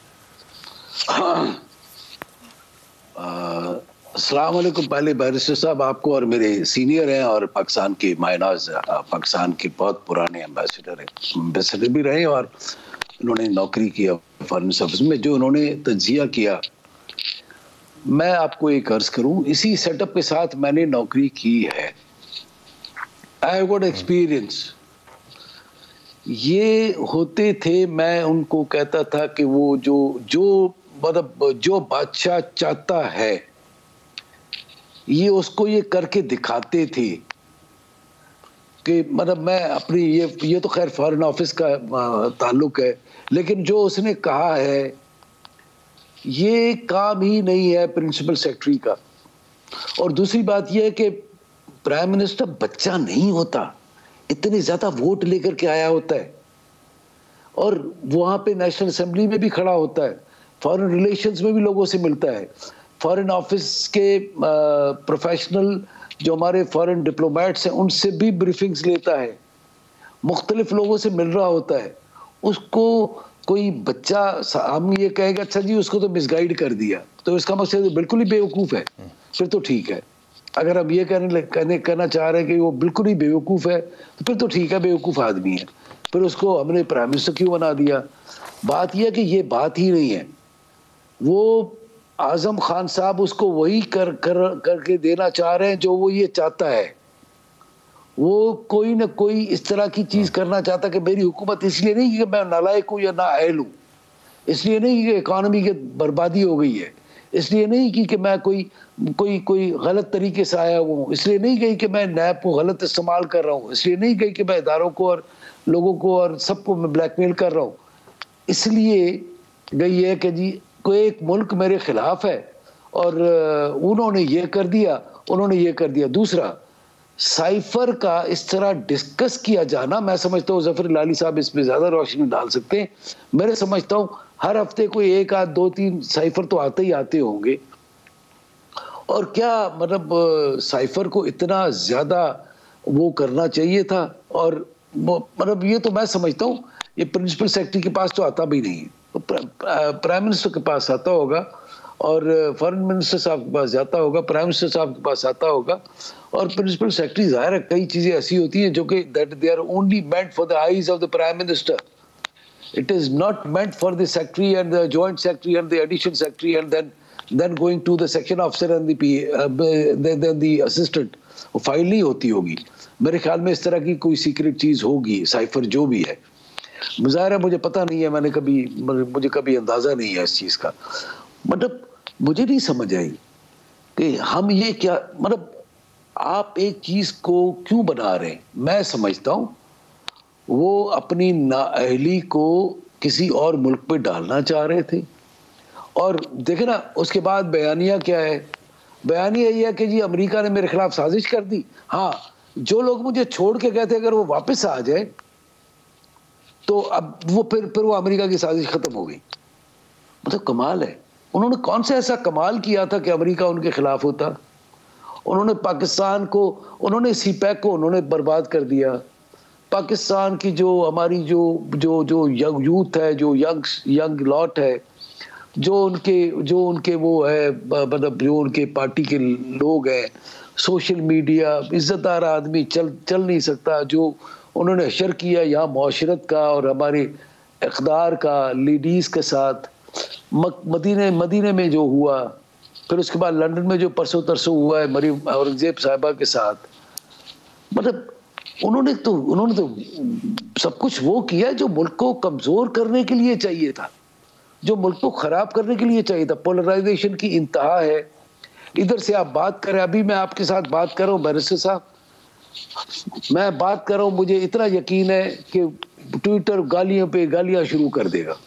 السلام علیکم. پہلے بیرسٹر صاحب آپ کو, اور میرے سینئر ہیں اور پاکستان کے مائناز, پاکستان کے بہت پرانے ایمبیسڈر بھی رہے, اور انہوں نے نوکری کیا فارن سروس میں, جو انہوں نے تجزیہ کیا, میں آپ کو ایک عرض کروں, اسی سیٹ اپ کے ساتھ میں نے نوکری کی ہے. I have got experience. یہ ہوتے تھے, میں ان کو کہتا تھا کہ وہ جو بادشاہ چاہتا ہے یہ اس کو یہ کر کے دکھاتے تھے. کہ مطلب میں اپنی یہ تو خیر فارن آفس کا تعلق ہے, لیکن جو اس نے کہا ہے یہ کام ہی نہیں ہے پرنسپل سیکرٹری کا. اور دوسری بات یہ ہے کہ پرائم منسٹر بچہ نہیں ہوتا, اتنے زیادہ ووٹ لے کر کے آیا ہوتا ہے, اور وہاں پہ نیشنل اسمبلی میں بھی کھڑا ہوتا ہے, فارن ریلیشنز میں بھی لوگوں سے ملتا ہے, فارن آفس کے پروفیشنل جو ہمارے فارن ڈپلومیٹس ہیں ان سے بھی بریفنگز لیتا ہے, مختلف لوگوں سے مل رہا ہوتا ہے. اس کو کوئی بچہ, ہم یہ کہے گا اچھا جی اس کو تو مس گائیڈ کر دیا, تو اس کا مقصد بالکل ہی بیوقوف ہے, پھر تو ٹھیک ہے. اگر ہم یہ کہنا چاہ رہے ہیں کہ وہ بالکل ہی بیوقوف ہے تو پھر تو ٹھیک ہے, بیوقوف آدمی ہے, پھر اس کو ہم نے پرائم منسٹر کیوں بنا دیا. بات یہ ہے کہ یہ بات ہی نہیں ہے. وہ اعظم خان صاحب اس کو وہی کر کے دینا چاہ رہے ہیں جو وہ یہ چاہتا ہے. وہ کوئی نہ کوئی اس طرح کی چیز کرنا چاہتا کہ میری حکومت, اس لیے نہیں کہ میں نالائق ہوں یا نااہل ہوں, اس لیے نہیں کہ اکانومی کی بربادی ہو گئی ہے, اس لیے نہیں کہ میں کوئی غلط طریقے سے آیا ہوں, اس لیے نہیں کہی کہ میں نیب کو غلط استعمال کر رہا ہوں, اس لیے نہیں کہی کہ میں اداروں کو اور لوگوں کو اور سب کو میں بلیک میل کر رہا ہوں. اس لیے گئی ہے کہ جی کوئی ایک ملک میرے خلاف ہے اور انہوں نے یہ کر دیا, انہوں نے یہ کر دیا. دوسرا, سائفر کا اس طرح ڈسکس کیا جانا, میں سمجھتا ہوں ظفر ہلالی صاحب اس پہ زیادہ روشنی ڈال سکتے ہیں. میں سمجھتا ہوں ہر ہفتے کوئی 1 آدھ 2 3 سائفر تو آتے ہوں گے. اور کیا مطلب سائفر کو اتنا زیادہ وہ کرنا چاہیے تھا. اور مطلب یہ تو میں سمجھتا ہوں یہ پرنسپل سیکرٹری کے پاس تو آتا بھی نہیں, پرائم منسٹر کے پاس آتا ہوگا, اور فارن منسٹر صاحب کے پاس جاتا ہوگا, پرائم منسٹر صاحب کے پاس آتا ہوگا, اور پرنسپل سیکرٹری ظاہر ہے کئی چیزیں ایسی ہوتی ہیں جو کہ they are only meant for the eyes of the prime minister. It is not meant for the secretary and the joint secretary and the addition secretary and then going to the section officer and then the assistant. وہ file نہیں ہوتی ہوگی میرے خیال میں, اس طرح کی کوئی سیکرٹ چیز ہوگی, سائفر جو بھی ہے. ظاہر ہے مجھے پتہ نہیں ہے, مجھے کبھی اندازہ نہیں ہے اس چیز کا. مطلب مجھے نہیں سمجھ آئی کہ ہم یہ کیا, مطلب آپ ایک چیز کو کیوں بنا رہے ہیں. میں سمجھتا ہوں وہ اپنی نااہلی کو کسی اور ملک پہ ڈالنا چاہ رہے تھے. اور دیکھیں نا اس کے بعد بیانیہ کیا ہے, بیانیہ یہ ہے کہ جی امریکہ نے میرے خلاف سازش کر دی. ہاں, جو لوگ مجھے چھوڑ کے گئے تھے اگر وہ واپس آ جائیں تو اب وہ پھر وہ امریکہ کی سازش ختم ہو گئی. مطلب کمال ہے. انہوں نے کون سا ایسا کمال کیا تھا کہ امریکہ ان کے خلاف ہوتا. انہوں نے پاکستان کو, انہوں نے سی پیک کو انہوں نے برباد کر دیا. پاکستان کی جو ہماری جو ینگ یوتھ ہے, جو ینگ لاٹ ہے, جو ان کے وہ ہے, مطلب جو ان کے پارٹی کے لوگ ہیں, سوشل میڈیا, عزت دار آدمی چل نہیں سکتا. جو انہوں نے حشر کیا یہاں معاشرت کا اور ہمارے اقدار کا لیڈیز کے ساتھ. مدینے میں جو ہوا, پھر اس کے بعد لندن میں جو پرسوں ترسوں ہوا ہے مریم اورنگزیب صاحبہ کے ساتھ. مطلب انہوں نے تو سب کچھ وہ کیا جو ملک کو کمزور کرنے کے لیے چاہیے تھا, جو ملک کو خراب کرنے کے لیے چاہیے تھا. پولرائزیشن کی انتہا ہے. ادھر سے آپ بات کریں, ابھی میں آپ کے ساتھ بات کر رہا ہوں بیرسٹر صاحب, میں بات کر رہا ہوں, مجھے اتنا یقین ہے کہ ٹویٹر گالیاں پہ گالیاں شروع کر دے گا.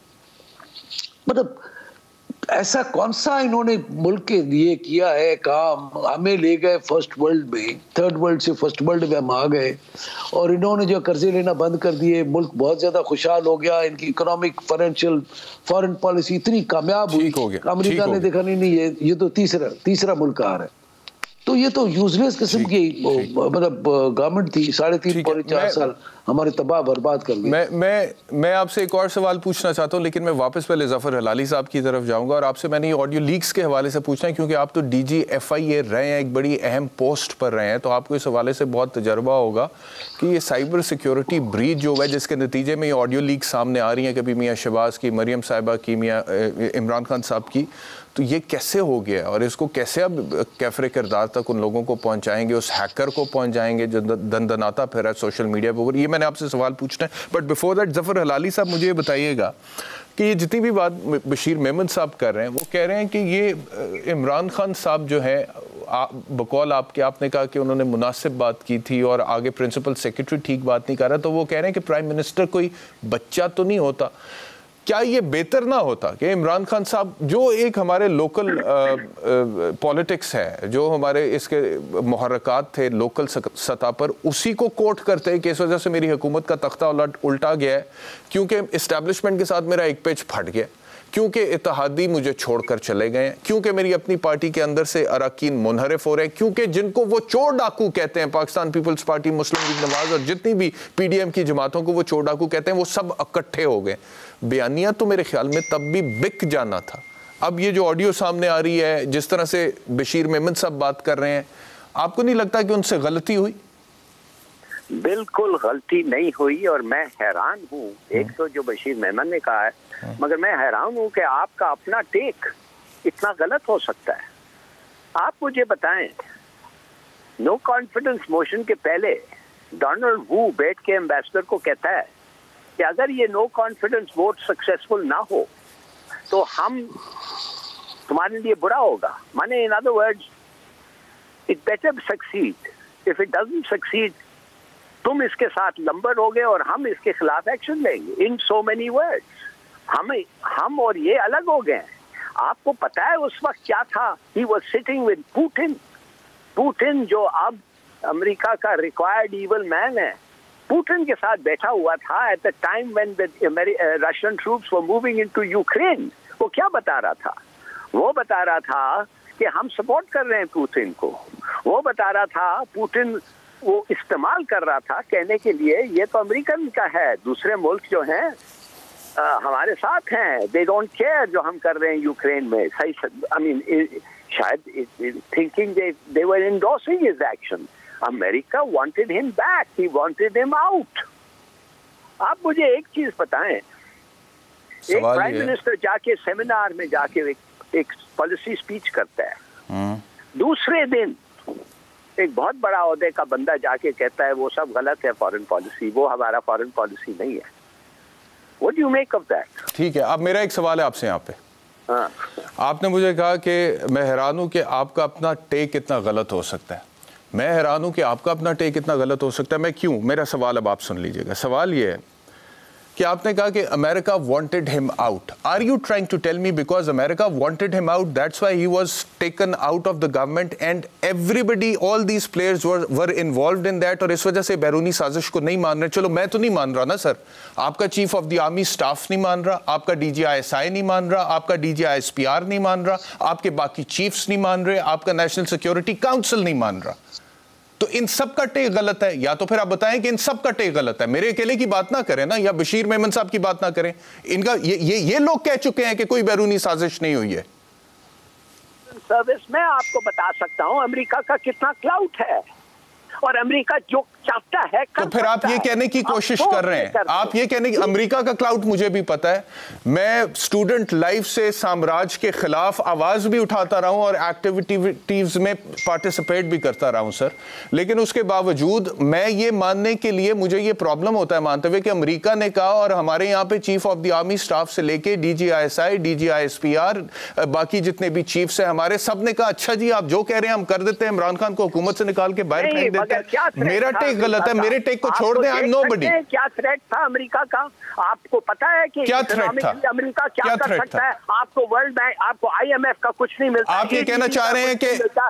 مطلب ایسا کون سا انہوں نے ملک کے لیے کیا ہے کام. ہمیں لے گئے فرسٹ ورلڈ میں, تھرڈ ورلڈ سے فرسٹ ورلڈ میں ہم آ گئے, اور انہوں نے جو قرضے لینا بند کر دیے, ملک بہت زیادہ خوشحال ہو گیا. ان کی اکنامک فائنینشیل فارن پالیسی اتنی کامیاب ہوئی, امریکہ نے دیکھا نہیں یہ تو تیسرا ملک آ رہا ہے. تو یہ تو یوزلیس قسم کی مطلب گورنمنٹ تھی. 3.5-4 سال ہمارے تباہ برباد کر دی. میں آپ سے ایک اور سوال پوچھنا چاہتا ہوں, لیکن میں واپس پہلے ظفر ہلالی صاحب کی طرف جاؤں گا, اور آپ سے میں نے یہ آڈیو لیکس کے حوالے سے پوچھنا ہے, کیونکہ آپ تو ڈی جی FIA رہے ہیں, ایک بڑی اہم پوسٹ پر رہے ہیں, تو آپ کو اس حوالے سے بہت تجربہ ہوگا کہ یہ سائبر سیکیورٹی بریچ جو ہے جس کے نتیجے میں یہ آڈیو لیک سامنے آ رہی ہیں, کبھی میاں شہباز کی, مریم صاحبہ کی, میاں عمران خان صاحب کی, تو یہ کیسے ہو گیا اور اس کو کیسے اب کیفر کردار تک ان لوگوں کو پہنچائیں گے, اس ہیکر کو پہنچائیں گے جو دندناتا پھر ہے سوشل میڈیا پر. یہ میں نے آپ سے سوال پوچھنا ہے, but before that Zafar Hilali صاحب مجھے یہ بتائیے گا کہ یہ جتنی بھی بات بشیر میمن صاحب کر رہے ہیں, وہ کہہ رہے ہیں کہ یہ عمران خان صاحب جو ہے بقول آپ نے کہا کہ انہوں نے مناسب بات کی تھی اور آگے پرنسپل سیکرٹری ٹھیک بات نہیں کر رہا, تو وہ کہہ رہے ہیں کہ پرائم منسٹر کوئی بچہ تو نہیں ہوتا. کیا یہ بہتر نہ ہوتا کہ عمران خان صاحب جو ایک ہمارے لوکل پولیٹکس ہے, جو ہمارے اس کے محرکات تھے لوکل سطح پر, اسی کو کوٹ کرتے کہ اس وجہ سے میری حکومت کا تختہ الٹا گیا ہے, کیونکہ اسٹیبلشمنٹ کے ساتھ میرا ایک پیج پھٹ گیا, کیونکہ اتحادی مجھے چھوڑ کر چلے گئے ہیں, کیونکہ میری اپنی پارٹی کے اندر سے اراکین منحرف ہو رہے ہیں, کیونکہ جن کو وہ چور ڈاکو کہتے ہیں, پاکستان پیپلز پارٹی, مسلم لیگ نواز اور جتنی بھی PDM کی جماعتوں کو وہ چور ڈاکو کہتے ہیں, وہ سب اکٹھے ہو گئے. بیانیہ تو میرے خیال میں تب بھی بک جانا تھا. اب یہ جو آڈیو سامنے آ رہی ہے, جس طرح سے بشیر میمن صاحب بات کر رہے ہیں, آپ کو نہیں لگتا کہ ان سے غلطی ہوئی؟ بالکل غلطی نہیں ہوئی, اور میں حیران ہوں. ایک تو جو بشیر میمن نے کہا ہے, مگر میں حیران ہوں کہ آپ کا اپنا ٹیک اتنا غلط ہو سکتا ہے. آپ مجھے بتائیں, نو کانفیڈنس موشن کے پہلے ڈونلڈ وو بیٹھ کے ایمبیسڈر کو کہتا ہے کہ اگر یہ نو کانفیڈنس ووٹ سکسیسفل نہ ہو تو ہم تمہارے لیے برا ہوگا. مانے in other words, it better succeed, if it doesn't succeed تم اس کے ساتھ لمبر ہوگے اور ہم اس کے خلاف ایکشن لیں گے. ان سو مینی ورڈز ہم اور یہ الگ ہو گئے ہیں. آپ کو پتا ہے اس وقت کیا تھا؟ He was sitting with Putin جو اب امریکہ کا ریکوائرڈ ایول مین ہے. پوٹن کے ساتھ بیٹھا ہوا تھا at the time when Russian troops were moving into Ukraine. وہ کیا بتا رہا تھا؟ وہ بتا رہا تھا کہ ہم سپورٹ کر رہے ہیں پوٹن کو. وہ بتا رہا تھا پوٹن, وہ استعمال کر رہا تھا کہنے کے لیے یہ تو امریکن کا ہے, دوسرے ملک جو ہیں ہمارے ساتھ ہیں. دے ڈونٹ کیئر جو ہم کر رہے ہیں یوکرین میں. I mean, شاید thinking they were endorsing his action. America wanted him back. He wanted him out. آپ مجھے ایک چیز بتائیں, ایک پرائم منسٹر جا کے سیمینار میں جا کے ایک پالیسی اسپیچ کرتا ہے, دوسرے دن ایک بہت بڑا عہدے کا بندہ جا کے کہتا ہے وہ سب غلط ہے فارن پالیسی, وہ ہمارا فارن پالیسی نہیں ہے. What do you make of that? ٹھیک ہے, اب میرا ایک سوال ہے آپ سے یہاں پہ. آپ نے مجھے کہا کہ میں حیران ہوں کہ آپ کا اپنا ٹیک اتنا غلط ہو سکتا ہے. میں حیران ہوں کہ آپ کا اپنا ٹیک اتنا غلط ہو سکتا ہے. میں کیوں؟ میرا سوال اب آپ سن لیجئے گا. سوال یہ ہے کہ آپ نے کہا کہ امریکہ wanted him out. Are you trying to tell me because America wanted him out, that's why he was taken out of the government and everybody, all these players were involved in that, اور اس وجہ سے بیرونی سازش کو نہیں مان رہے؟ چلو میں تو نہیں مان رہا نا سر, آپ کا chief of the army staff نہیں مان رہا, آپ کا ڈی جی آئی ایس آئی نہیں مان رہا, آپ کا D G I S P R نہیں مان رہا, آپ کے باقی چیفز نہیں مان رہے, آپ کا نیشنل سیکیورٹی کاؤنسل نہیں مان رہا. تو ان سب کا ٹیک غلط ہے, یا تو پھر آپ بتائیں کہ ان سب کا ٹیک غلط ہے. میرے اکیلے کی بات نہ کریں نا, یا بشیر میمن صاحب کی بات نہ کریں. ان کا یہ لوگ کہہ چکے ہیں کہ کوئی بیرونی سازش نہیں ہوئی ہے. سروس میں آپ کو بتا سکتا ہوں امریکہ کا کتنا کلاؤٹ ہے, اور امریکہ جو چاہتا ہے تو پھر آپ یہ کہنے کی کوشش کر رہے ہیں, آپ یہ کہنے کی امریکہ کا کلاؤٹ مجھے بھی پتا ہے. میں اسٹوڈنٹ لائف سے سامراج کے خلاف آواز بھی اٹھاتا رہا ہوں اور ایکٹیویٹیز میں پارٹیسپیٹ بھی کرتا رہا ہوں سر, لیکن اس کے باوجود میں یہ ماننے کے لیے مجھے یہ پرابلم ہوتا ہے مانتے ہوئے کہ امریکہ نے کہا, اور ہمارے یہاں پہ chief of the army staff سے لے کے D G I S I, D G I S P R, باقی جتنے بھی چیفز ہیں ہمارے, سب نے کہا اچھا جی آپ جو کہہ رہے ہیں ہم کر دیتے ہیں, عمران خان کو حکومت سے نکال کے باہر پھینک دیتے ہیں. میرا ٹیک غلط ہے, میرے ٹیک کو چھوڑ دیں. I'm nobody. کیا تھریٹ تھا امریکہ کا؟ آپ کو پتا ہے کہ کیا تھریٹ تھا امریکہ کیا کر سکتا ہے؟ آپ کو ورلڈ بینک, آپ کو آئی ایم ایف کا کچھ نہیں ملتا. آپ یہ کہنا چاہ رہے ہیں کہ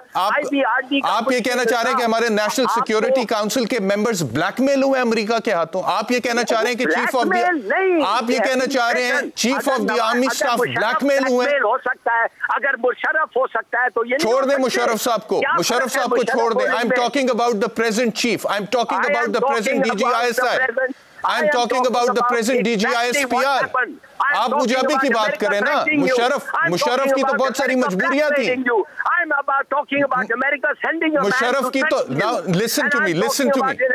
آپ یہ کہنا چاہ رہے ہیں کہ ہمارے نیشنل سیکیورٹی کاؤنسل کے ممبرز بلیک میل ہوئے امریکہ کے ہاتھوں؟ آپ یہ کہنا چاہ رہے ہیں کہ چیف آف دی, آپ یہ کہنا چاہ رہے ہیں chief of the army staff blackmail ہوئے؟ ہو سکتا ہے, اگر مشرف ہو سکتا ہے تو یہ چھوڑ دیں مشرف صاحب کو, مشرف صاحب کو چھوڑ دیں. I'm talking about the present chief, I'm talking about the present DGISI, I'm talking about the present DGISPR. آپ مجھے ابھی کی بات کریں نا, مشرف کی تو بہت ساری مجبوریاں تھی. مشرف کی تو, now listen to me, listen to me.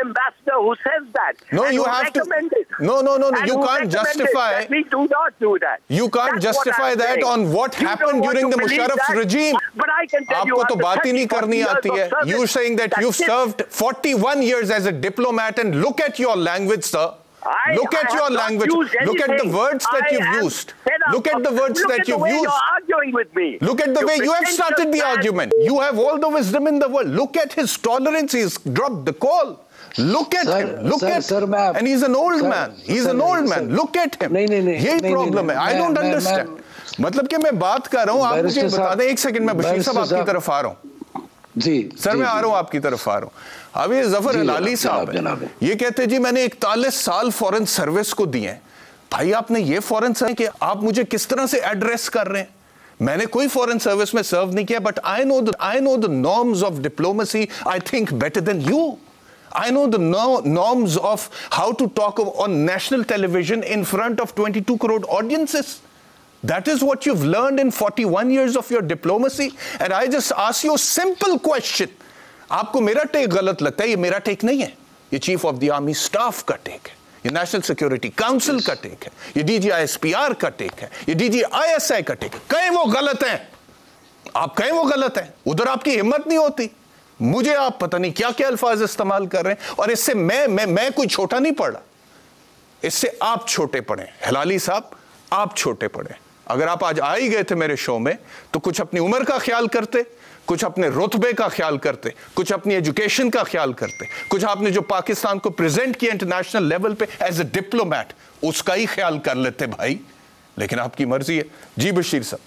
No, you have to, no, you can't justify, you can't justify that on what happened during the Musharraf's regime. آپ کو تو بات ہی نہیں کرنی آتی ہے. You're saying that you've served 41 years as a diplomat, and look at your language, sir. Look at your language. Look at the words that you've used. Look at the words that you've used. Look at the way you have started the argument. You have all the wisdom in the world. Look at his tolerance. He's dropped the call. Look at him. Look at him. And he's an old man. He's an old man. Look at him. یہی problem ہے. I don't understand. مطلب کہ میں بات کر رہا ہوں, آپ مجھے بتا دیں. ایک سیکنڈ, میں بشیر صاحب آپ کی طرف آ رہا ہوں. جی سر میں آ رہا ہوں آپ کی طرف آ رہا ہوں. اب یہ ظفر ہلالی صاحب ہے, یہ کہتے جی میں نے 41 سال فورن سروس کو دیے ہیں. بھائی آپ نے یہ فورن سروس کہ آپ مجھے کس طرح سے ایڈریس کر رہے ہیں؟ میں نے کوئی فورن سروس میں سرو نہیں کیا, but I know the norms of diplomacy, I think better than you. I know the norms of how to talk on national television in front of 22 crore audiences. That is what you've learned in 41 years of your diplomacy. And I just ask you a simple question. آپ کو میرا ٹیک غلط لگتا ہے؟ یہ میرا ٹیک نہیں ہے, یہ chief of the army staff کا ٹیک ہے, یہ نیشنل سیکیورٹی کاؤنسل کا ٹیک ہے, یہ D G I S P R کا ٹیک ہے, یہ ڈی جی آئی ایس آئی کا ٹیک ہے. کہیں وہ غلط ہیں, آپ کہیں وہ غلط ہیں, ادھر آپ کی ہمت نہیں ہوتی. مجھے آپ پتہ نہیں کیا کیا الفاظ استعمال کر رہے ہیں, اور اس سے میں کوئی چھوٹا نہیں پڑا, اس سے آپ چھوٹے پڑے. ہلالی صاحب آپ چھوٹے پڑے. اگر آپ آج آ ہی گئے تھے میرے شو میں تو کچھ اپنی عمر کا خیال کرتے, کچھ اپنے رتبے کا خیال کرتے, کچھ اپنی ایجوکیشن کا خیال کرتے, کچھ آپ نے جو پاکستان کو پریزنٹ کیا انٹرنیشنل لیول پہ ایز اے ڈپلومیٹ, اس کا ہی خیال کر لیتے بھائی. لیکن آپ کی مرضی ہے. جی بشیر صاحب.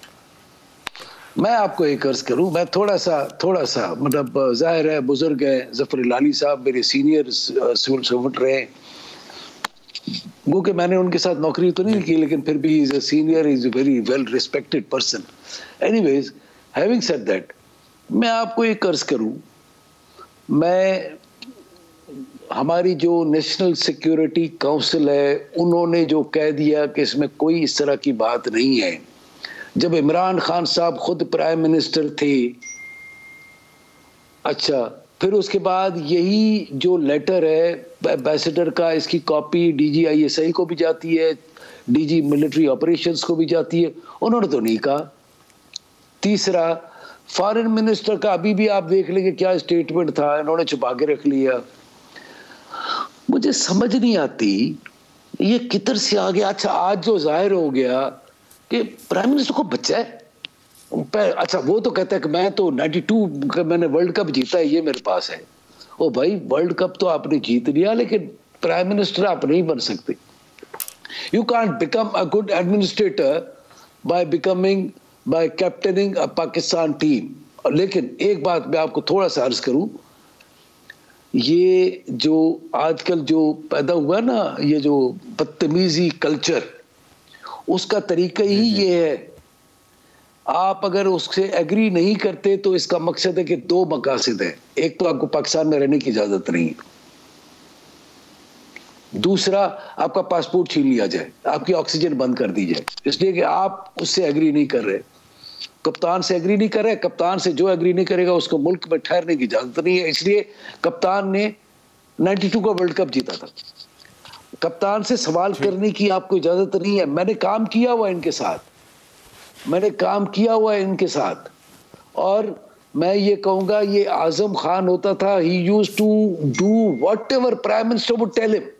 میں آپ کو ایک عرض کروں, میں تھوڑا سا مطلب ظاہر ہے بزرگ ہے ظفر ہلالی صاحب میرے سینئر سول سرونٹ رہے, وہ کہ میں نے ان کے ساتھ نوکری تو نہیں کی, لیکن پھر بھی is a senior, is a very well respected person. Anyways having said that, میں آپ کو ایک عرض کروں, میں ہماری جو نیشنل سیکیورٹی کونسل ہے انہوں نے جو کہہ دیا کہ اس میں کوئی اس طرح کی بات نہیں ہے، جب عمران خان صاحب خود پرائم منسٹر تھے، اچھا پھر اس کے بعد یہی جو لیٹر ہے ایمبیسڈر کا، اس کی کاپی ڈی جی ISI کو بھی جاتی ہے، ڈی جی ملٹری آپریشنز کو بھی جاتی ہے، انہوں نے تو نہیں کہا۔ تیسرا فارن منسٹر کا ابھی بھی آپ دیکھ لیں کہ کیا اسٹیٹمنٹ تھا، انہوں نے چھپا کے رکھ لیا۔ مجھے سمجھ نہیں آتی یہ کدھر سے آ گیا۔ اچھا آج جو ظاہر ہو گیا کہ پرائم منسٹر کو بچہ ہے، اچھا وہ تو کہتا ہے کہ میں تو 92 کا میں نے ورلڈ کپ جیتا ہے، یہ میرے پاس ہے۔ او بھائی ورلڈ کپ تو آپ نے جیت لیا لیکن پرائم منسٹر آپ نہیں بن سکتے۔ You can't become a good administrator by captaining a Pakistan team۔ لیکن ایک بات میں آپ کو تھوڑا سا عرض کروں، یہ جو آج کل جو پیدا ہوا نا یہ جو بدتمیزی کلچر، اس کا طریقہ ہی یہ ہے، آپ اگر اس سے ایگری نہیں کرتے تو اس کا مقصد ہے کہ دو مقاصد ہیں، ایک تو آپ کو پاکستان میں رہنے کی اجازت نہیں ہے، دوسرا آپ کا پاسپورٹ چھین لیا جائے، آپ کی آکسیجن بند کر دی جائے، اس لیے کہ آپ اس سے ایگری نہیں کر رہے، کپتان سے ایگری نہیں کر رہے، کپتان سے جو ایگری نہیں کرے گا اس کو ملک میں ٹھہرنے کی اجازت نہیں ہے۔ اس لیے کپتان نے 92 کا ورلڈ کپ جیتا تھا، کپتان سے سوال کرنے کی آپ کو اجازت نہیں ہے۔ میں نے کام کیا ہوا ان کے ساتھ، اور میں یہ کہوں گا یہ اعظم خان ہوتا تھا، he used to do whatever prime minister would tell him۔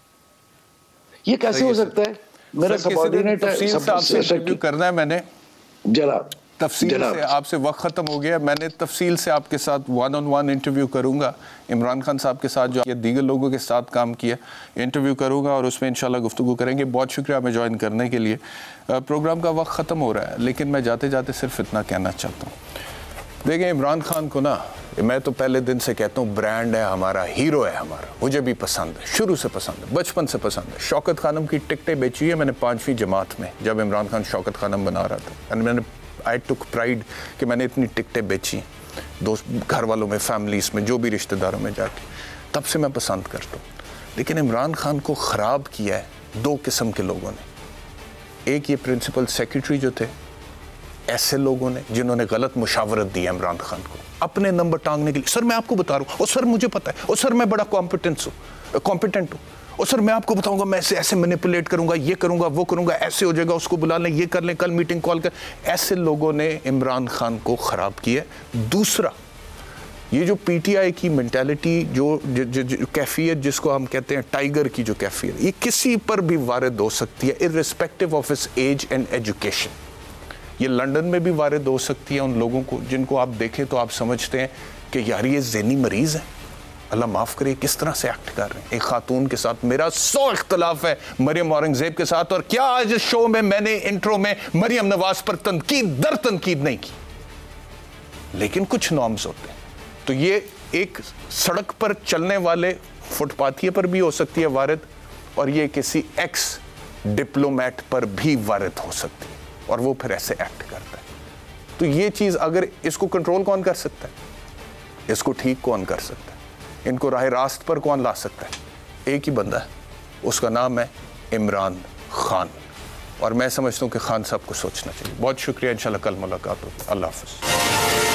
یہ کیسے ہو سکتا ہے؟ میرا سبارڈینیٹ ہے، کرنا ہے میں نے جناب تفصیل سے آپ سے وقت ختم ہو گیا، میں نے تفصیل سے آپ کے ساتھ 1-on-1 انٹرویو کروں گا، عمران خان صاحب کے ساتھ جو دیگر لوگوں کے ساتھ کام کیا انٹرویو کروں گا اور اس میں انشاءاللہ گفتگو کریں گے۔ بہت شکریہ ہمیں جوائن کرنے کے لیے۔ پروگرام کا وقت ختم ہو رہا ہے لیکن میں جاتے جاتے صرف اتنا کہنا چاہتا ہوں، دیکھیں عمران خان کو نا میں تو پہلے دن سے کہتا ہوں برانڈ ہے ہمارا، ہیرو ہے ہمارا، مجھے بھی پسند ہے، شروع سے پسند ہے، بچپن سے پسند ہے۔ شوکت خانم کی ٹکٹیں بیچی ہے میں نے 5ویں جماعت میں، جب عمران خان شوکت خانم بنا رہا تھا، میں نے I took pride کہ میں نے اتنی ٹکٹیں بیچی دوست گھر والوں میں، فیملیز میں، جو بھی رشتہ داروں میں جا کے، تب سے میں پسند کرتا ہوں۔ لیکن عمران خان کو خراب کیا ہے دو قسم کے لوگوں نے، ایک یہ پرنسپل سیکریٹری جو تھے، ایسے لوگوں نے جنہوں نے غلط مشاورت دی عمران خان کو اپنے نمبر ٹانگنے کے لیے، سر میں آپ کو بتا رہا ہوں، اور سر مجھے پتا ہے، اور سر میں بڑا کمپیٹنٹ ہوں، اور سر میں آپ کو بتاؤں گا میں ایسے مینیپولیٹ کروں گا، یہ کروں گا وہ کروں گا، ایسے ہو جائے گا، اس کو بلا لیں، یہ کر لیں، کل میٹنگ کال کر، ایسے لوگوں نے عمران خان کو خراب کیا۔ دوسرا یہ جو پی ٹی آئی کی مینٹیلٹی، جو کیفیت جس کو ہم کہتے ہیں ٹائیگر کی جو کیفیت، یہ کسی پر بھی وارد ہو سکتی ہے irrespective of his age and education۔ یہ لندن میں بھی وارد ہو سکتی ہے ان لوگوں کو جن کو آپ دیکھیں تو آپ سمجھتے ہیں کہ یار یہ ذہنی مریض ہے، اللہ معاف کرے کس طرح سے ایکٹ کر رہے ہیں۔ ایک خاتون کے ساتھ میرا 100 اختلاف ہے، مریم اورنگزیب کے ساتھ، اور کیا آج اس شو میں نے انٹرو میں مریم نواز پر تنقید در تنقید نہیں کی، لیکن کچھ نارمز ہوتے ہیں، تو یہ ایک سڑک پر چلنے والے فٹ پاتھیے پر بھی ہو سکتی ہے وارد، اور یہ کسی ایکس ڈپلومیٹ پر بھی وارد ہو سکتی ہے، اور وہ پھر ایسے ایکٹ کرتا ہے۔ تو یہ چیز اگر اس کو کنٹرول کون کر سکتا ہے، اس کو ٹھیک کون کر سکتا ہے، ان کو راہ راست پر کون لا سکتا ہے؟ ایک ہی بندہ ہے، اس کا نام ہے عمران خان، اور میں سمجھتا ہوں کہ خان صاحب کو سوچنا چاہیے۔ بہت شکریہ، انشاءاللہ کل ملاقات ہوگی، اللہ حافظ۔